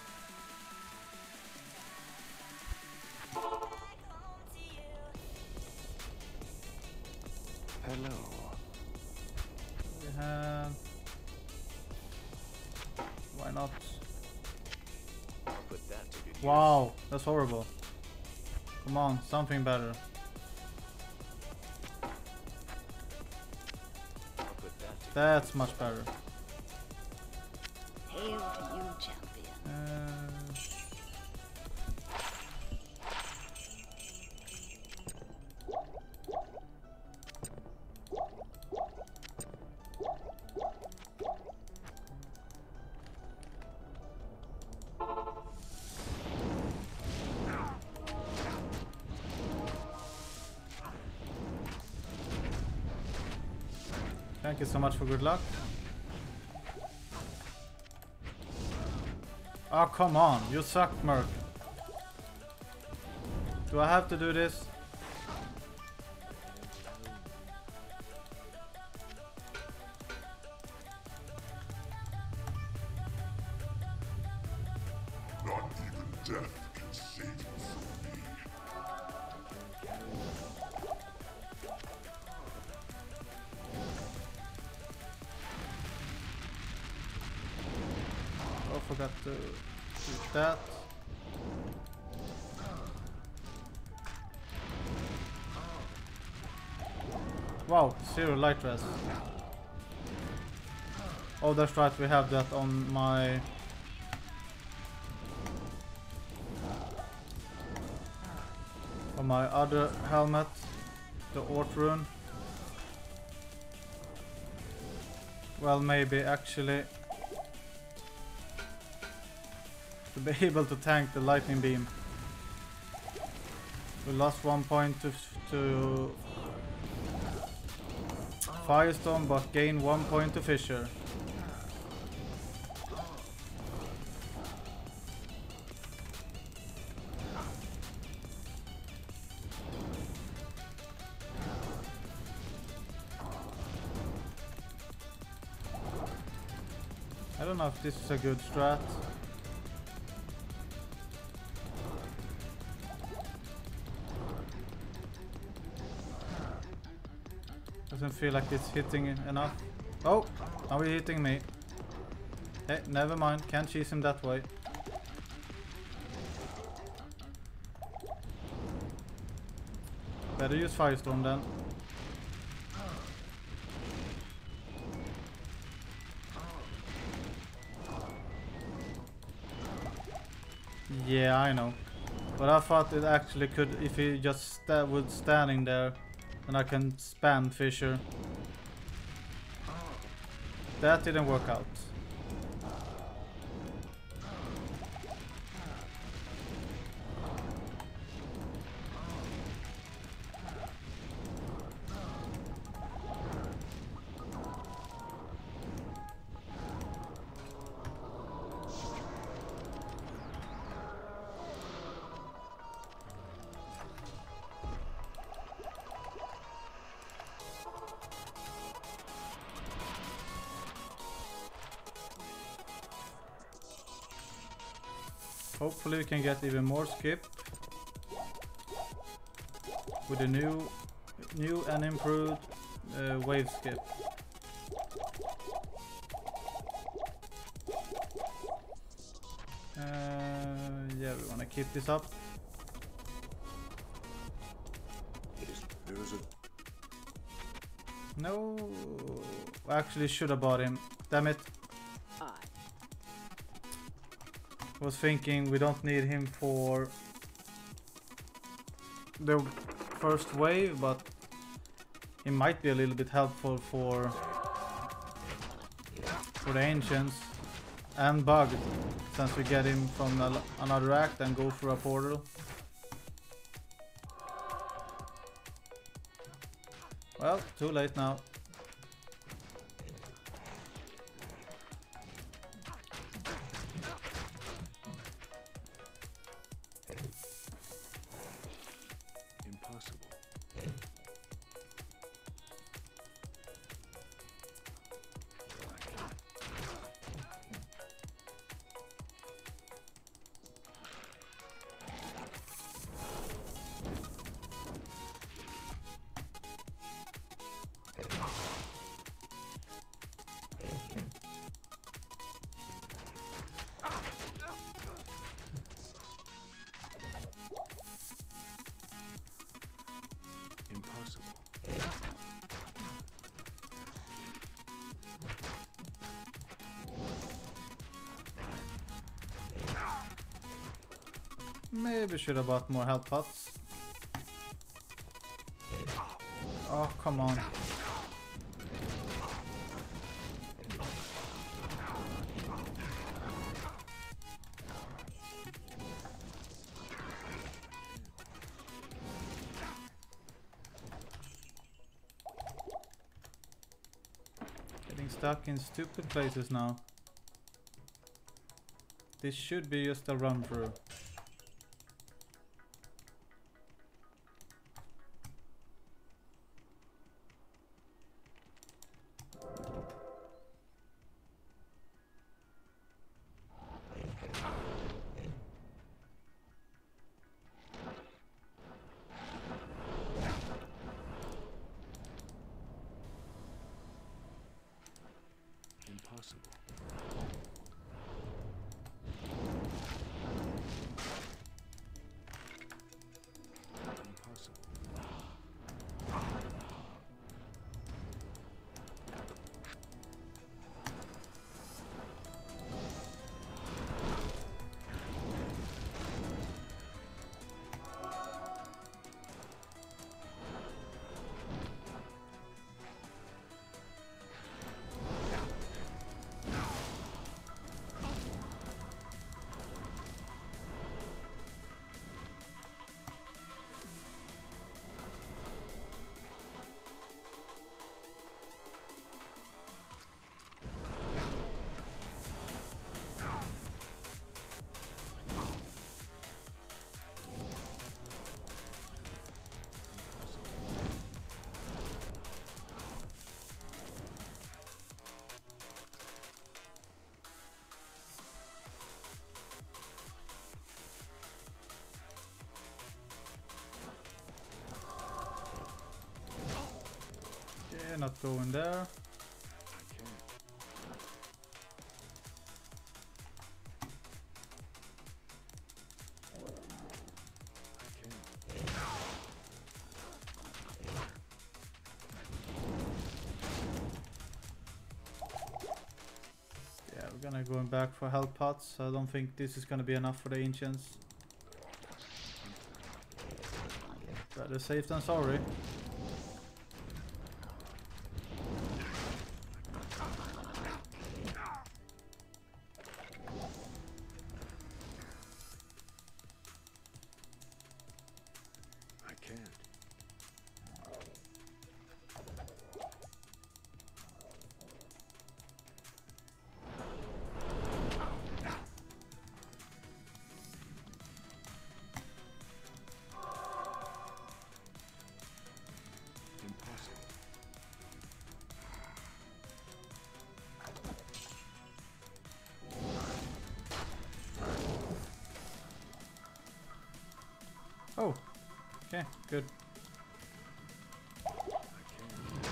Hello. We have... Why not? Put that to good use. Wow, that's horrible. Come on, something better. Put that to That's much better. Hail to you, champion. Uh, Thank you so much for good luck. Oh, come on. You suck, Merc. Do I have to do this? Not even death can save you from me. Oh, forgot to use that. Wow, zero light rest. Oh, that's right, we have that on my... on my other helmet, the Ort rune. Well, maybe actually to be able to tank the lightning beam. We lost one point to, to Firestorm, but gained one point to Fissure. I don't know if this is a good strat. Doesn't feel like it's hitting enough. Oh, now he's hitting me. Hey, never mind, can't cheese him that way. Better use Firestorm then. Yeah, I know. But I thought it actually could, if he just sta would standing there, then I can spam Fissure. That didn't work out. Hopefully we can get even more skip with a new new and improved uh, wave skip. Uh, yeah, we want to keep this up. There's a No, I actually should have bought him. Damn it. I. Was thinking we don't need him for the first wave, but he might be a little bit helpful for for the ancients and bugged, since we get him from a, another act and go through a portal. Well, too late now. Maybe should have bought more health pots. Oh, come on. Getting stuck in stupid places now. This should be just a run through. Impossible. Impossible. Yeah, not going there. I can't. I can't. Yeah, we're gonna go back for health pots. I don't think this is gonna be enough for the ancients. Better safe than sorry. I can't. Impossible. Oh, okay, good. I can't.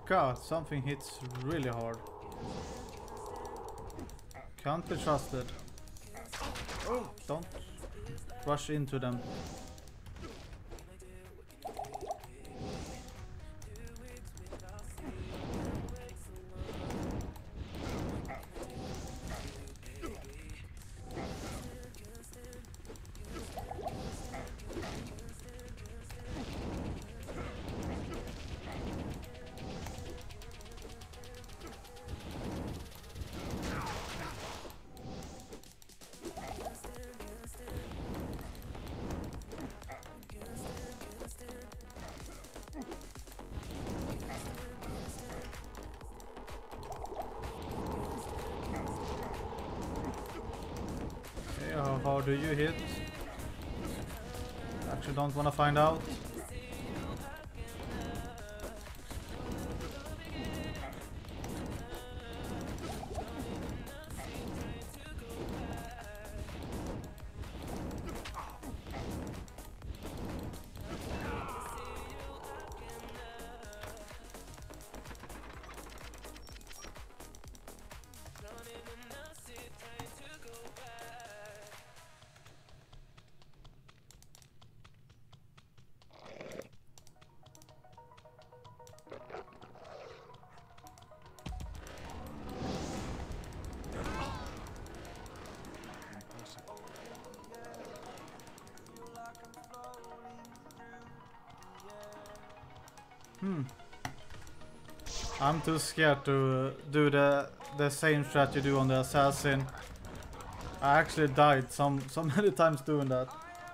God, something hits really hard. Can't be trusted. Oh, don't rush into them. How hard do you hit? Actually don't want to find out. Hmm. I'm too scared to uh, do the the same strat you do on the assassin. I actually died some so many times doing that.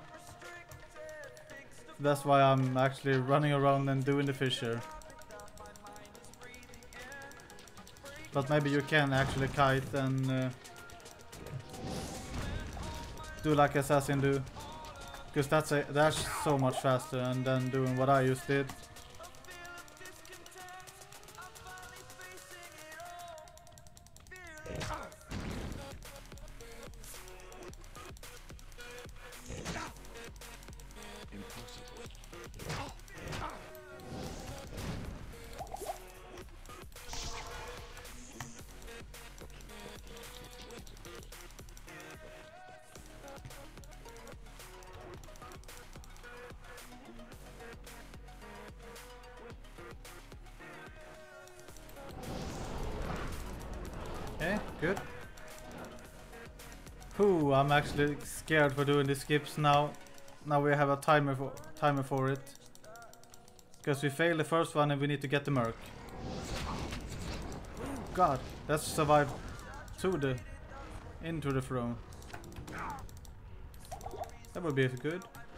That's why I'm actually running around and doing the fisher. But maybe you can actually kite and uh, do like assassin do, because that's a, that's so much faster and then doing what I just did. Okay, good. Whew, I'm actually scared for doing the skips now. Now we have a timer for timer for it. Because we failed the first one and we need to get the merc. God, let's survive to the into the throne. That would be good.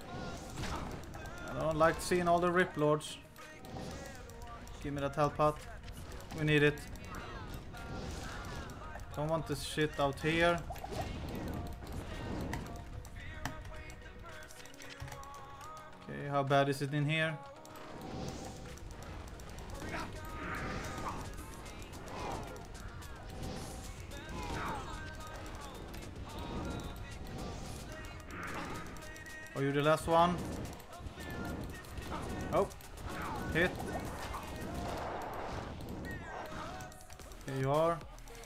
I don't like seeing all the rip lords. Give me that health pot. We need it. Don't want this shit out here. Okay, how bad is it in here? Are you the last one? Oh, hit. Here you are.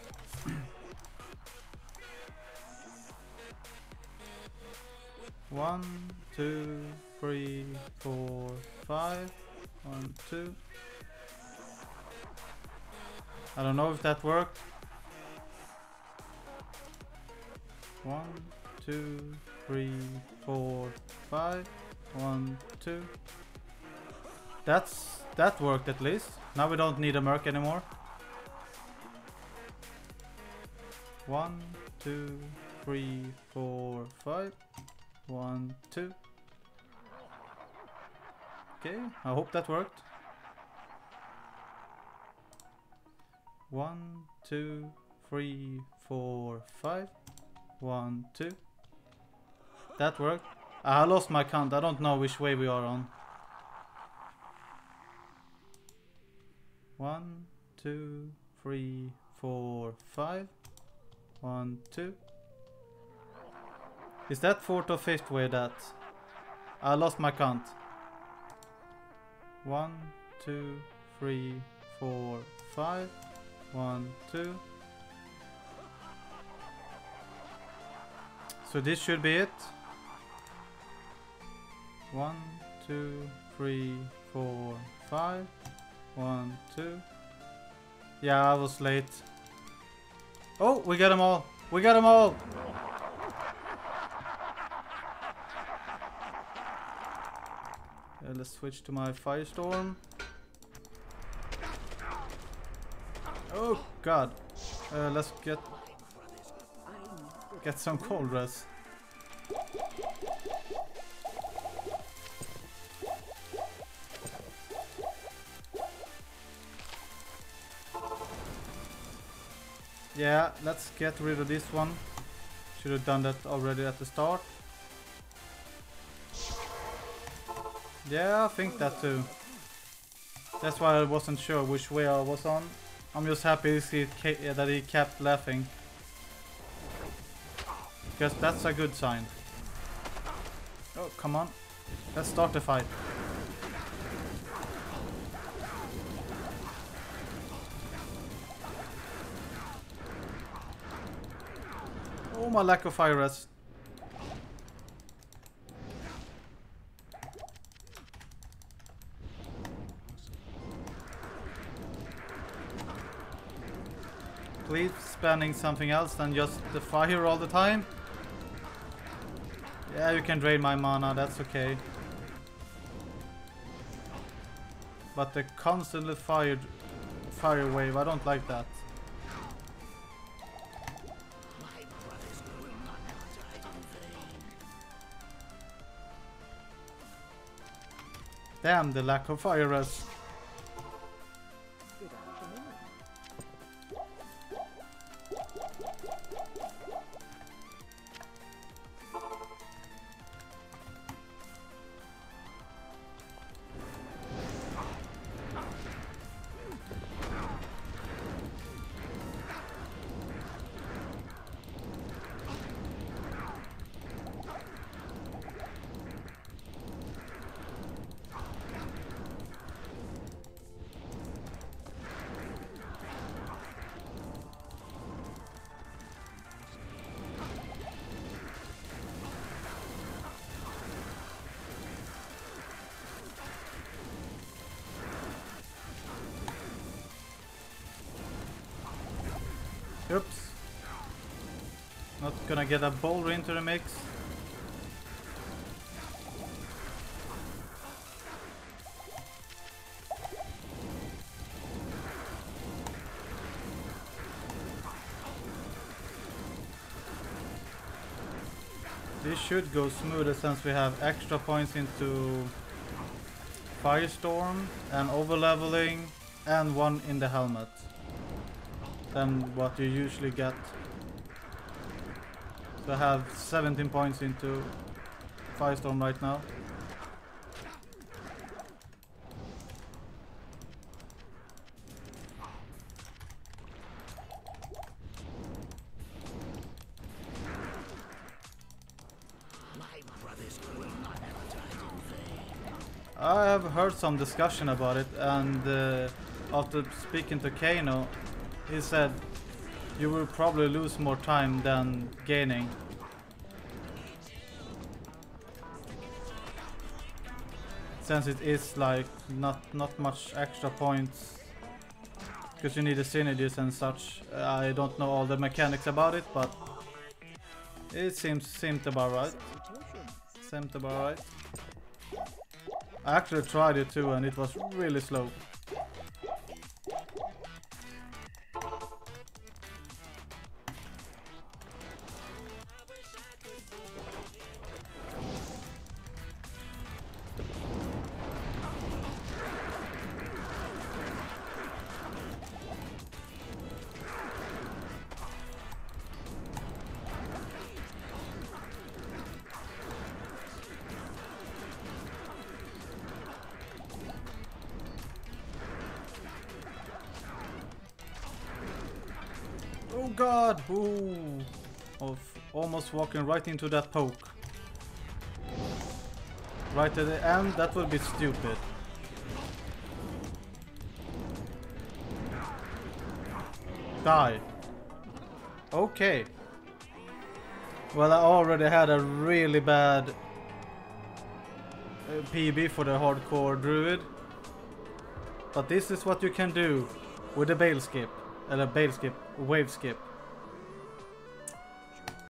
One, two, three, four, five. One, two. I don't know if that worked. One, two, three, four, five. One, two. That's that worked at least. Now we don't need a merc anymore. One, two, three, four, five. One, two. Okay, I hope that worked. One, two, three, four, five. One, two. That worked. I lost my count. I don't know which way we are on. One, two, three, four, five. One, two. Is that fourth or fifth way that? I lost my count. One, two, three, four, five. One, two. So this should be it. One, two, three, four, five. One, two. Yeah, I was late. Oh, we got them all. We got them all. Uh, let's switch to my firestorm. Oh God. Uh, let's get get some cold rest. Yeah, let's get rid of this one. Should have done that already at the start. Yeah, I think that too. That's why I wasn't sure which way I was on. I'm just happy to see it ca that he kept laughing. Because that's a good sign. Oh, come on. Let's start the fight. Oh, my lack of fire rest. Please spamming something else than just the fire all the time. Yeah, you can drain my mana, that's okay. But the constantly fired fire wave, I don't like that. Damn, the lack of fire rest. Oops. Not gonna get a boulder into the mix. This should go smoother since we have extra points into Firestorm and overleveling and one in the helmet than what you usually get. So I have seventeen points into Firestorm right now. I have heard some discussion about it, and uh, after speaking to Kano, he said you will probably lose more time than gaining. Since it is like not not much extra points, because you need the synergies and such. I don't know all the mechanics about it, but it seems seemed about right. Seemed about right. I actually tried it too, and it was really slow. Oh god! Ooh. Of almost walking right into that poke. Right at the end, that would be stupid. Die. Okay. Well, I already had a really bad uh, P B for the hardcore druid. But this is what you can do with a bail skip. Eller bail skip, wave skip.